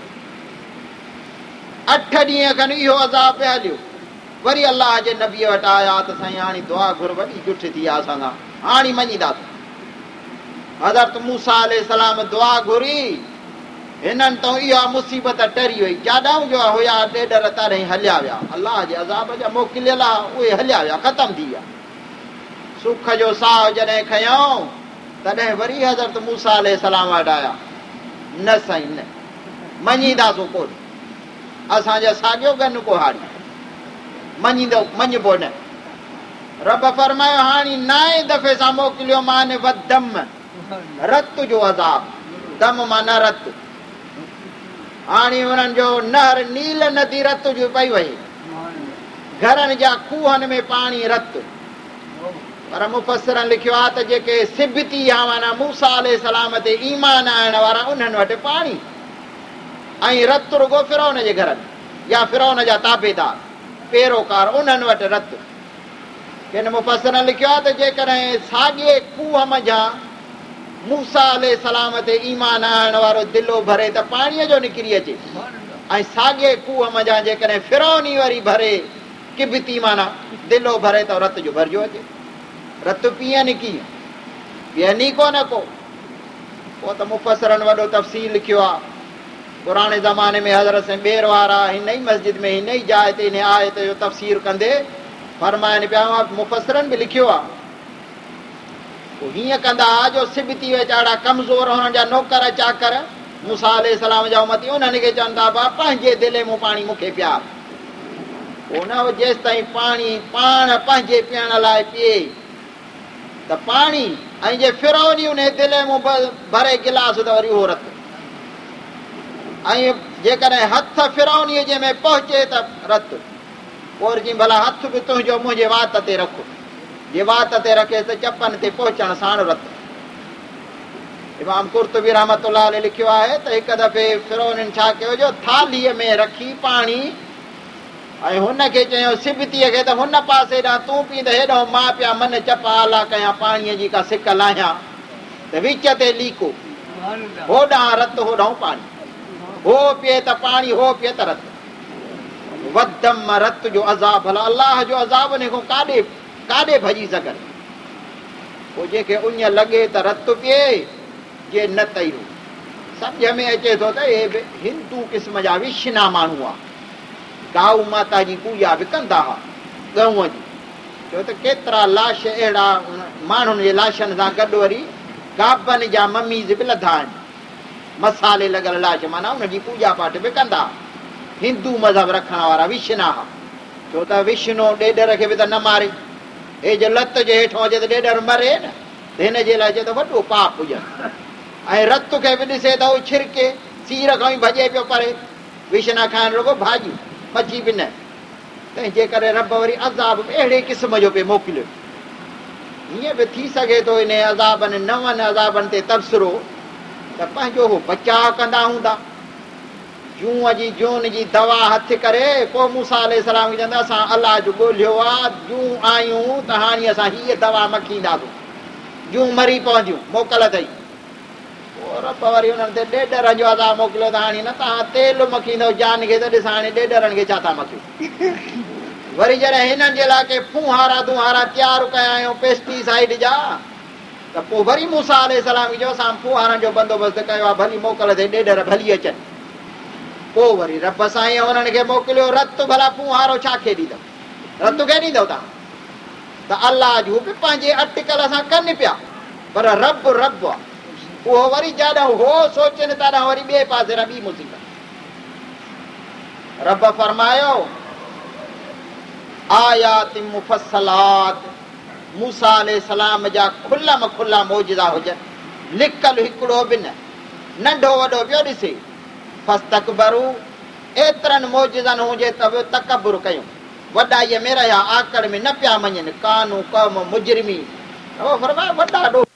8 ॾींहं खनि इहो अज़ाब पिया हलियो। वरी अलाह जे नबीअ वटि आया त साईं हाणे दुआ घुर, वॾी जुठ थी आहे असां, हाणे मञीदासीं। हज़रत मूसा अलैहिस्सलाम दुआ घुरी, हिननि तो इहा मुसीबत टरी वई, जाॾाऊं जो हुया ॾेडर तॾहिं हलिया विया, अलाह जे अज़ाब जा मोकिलियल आहे, उहे हलिया विया, ख़तमु थी विया। सुख जो साह जॾहिं खयऊं, तॾहिं वरी हज़रत मूसा अलैहिस्सलाम वटि आया, न साईं न, मञीदासूं कोन, असांजा साॻियो गन को हारी, मञींदो मञिबो न। रब फरमायो हाणे 9 दफ़े सां मोकिलियो मान वदम, रत जो अज़ाब, दम माना रत। हाणे हुननि जो नहर नील नदी रत जो पई वहे, घरनि जा खूहनि में पाणी रत। पर मुफ़सरनि लिखियो आहे त जेके सिबती आहे, माना मूसा अलैहिस्सलाम ते ईमान आणण वारा, उन्हनि वटि पाणी, ऐं रत रुगो फिरौन जे घरनि, या फिरौन जा ताबेदार पेरोकार, उन्हनि वटि रत। किन मुफ़सरनि लिखियो आहे त जेकॾहिं साॻिए खूह मंझां मूसा अलैहिस्सलाम ते ईमान आणण वारो दिलो भरे त पाणीअ जो निकिरी अचे, ऐं साॻिए खूह मंझां जेकॾहिं फिरौनी वरी भरे, किबती माना दिलो भरे त रत जो भरिजो अचे। रत पीअनि कीअं, पीअनी कोन को। पोइ त मुफ़सरनि वॾो तफ़सील लिखियो आहे। पुराणे ज़माने में हज़रत साईं ॿेर वारा हिन ई मस्जिद में, हिन ई जाइ ते, हिन आयत जो तफ़सीर कंदे फरमाइनि पिया, मुफ़सरनि बि लिखियो आहे, हीअं कंदा हुआ जो सिबती वेचारा कमज़ोर, हुननि जा नौकर चाकर, मूसा अलैहिस्सलाम जा उम्मती, उन्हनि खे चवंदा हुआ पंहिंजे दिले मूं पाणी मूंखे पियार, पोइ न जेसि ताईं पाणी पाण पंहिंजे पीअण लाइ पीए त पाणी, ऐं जे फिरौनी उन दिले मूं भरे गिलास त वरी उहो रत, ऐं जेकॾहिं हथ फिरौनीअ जे में पहुचे त रत, पोइ जी भला हथ बि तुंहिंजो मुंहिंजे वात ते रख, जे वात ते रखे त चपनि ते पहुचण साण रत। इमाम कुर्तुबी रहमतुल्लाह अलैह लिखियो आहे त हिकु दफ़े फिरौननि छा कयो जो, थालीअ में रखी पाणी, ऐं हुनखे चयो सिबतीअ खे त हुन पासे ॾांहुं तूं पीउ, त हेॾो मां पिया मन चप आला कयां, पाणीअ जी का सिक लाहियां त विच ते लीको, होॾां रत होॾां पाणी, हो पीए त पाणी, हो पीए त रत। वदम रत जो अज़ाब, भला अलाह जो अज़ाब उन खां काॾे काॾे भॼी सघनि। पोइ जंहिंखे उञ लॻे त रत पीए, जे न तई सम्झ में अचे थो त हे बि हिंदू क़िस्म जा विशना माण्हू हुआ, गाऊ माता जी पूॼा बि कंदा हुआ गऊअ जी, छो त केतिरा लाश अहिड़ा माण्हुनि जे लाशनि सां गॾु वरी गाबनि जा ममीज़ बि लधा आहिनि, मसाले लॻल लाश, माना उनजी पूॼा पाठ बि कंदा। हिंदू मज़हब रखण वारा विशना हुआ, छो त विष्णु ॾेडर खे बि त न मारे, हे जो लत जे हेठो अचे त ॾेडर मरे न, हिन जे लाइ चए त वॾो पाप हुजनि, ऐं रत खे बि ॾिसे त उहो छिरके, सीर खां ई भॼे पियो परे, विशना खाइण रुगो भाॼियूं, मच्छी बि न। तंहिंजे करे रब वरी अज़ाब अहिड़े क़िस्म जो पियो मोकिलियो, हीअं बि थी सघे थो इन अज़ाबनि नवनि अज़ाबनि ते तबसरो त पंहिंजो हो बचाव कंदा हूंदा। जूअ जी जून जी दवा हथ करे पोइ मूसा अलैहिस्सलाम चवंदा असां अलाह जो ॻोल्हियो आहे, जूं आयूं त हाणे असां हीअ दवा मखींदासीं, जूं मरी पवंदियूं, मोकल अथई। पोइ रब वरी हुननि ते ॾेॾर जो अज़ाब मोकिलियो त हाणे न तव्हां तेल मखींदव जान खे, त ॾिस हाणे ॾेॾरनि खे छा था मखियो। वरी जॾहिं हिननि जे लाइ के फूहारा दुहारा तयारु कया आहियूं पेस्टिसाइड जा, त पोइ वरी मूसा अलैहिस्सलाम चयो असां फूहारनि जो बंदोबस्तु कयो आहे, भली मोकल थिए, ॾेॾर भली अचनि। पोइ वरी रब साईं हुननि खे मोकिलियो रतु, भला फूहारो छा खे ॾींदव, रतु खे ॾींदव तव्हां? त अलाह जूं बि पंहिंजे अटकल सां कनि पिया, पर रब रब आहे, उहो वरी जॾहिं हो सोचनि तॾहिं वरी ॿिए पासे ॿी मुसीबत। रब फरमायो आयात मुफ़स्सलात, मूसा अलैहिस्सलाम जा खुला खुला मौजज़ा हुजनि, लिकल हिकिड़ो बि न, नंढो वॾो पियो ॾिसे। फस्तकबरू, एतिरनि मौजज़नि हुजे त बि तकबुर कयूं, वॾाईअ में रहिया, आकड़ में न पिया मञनि। कानू कौम मुजरिमी, फरमायो वॾा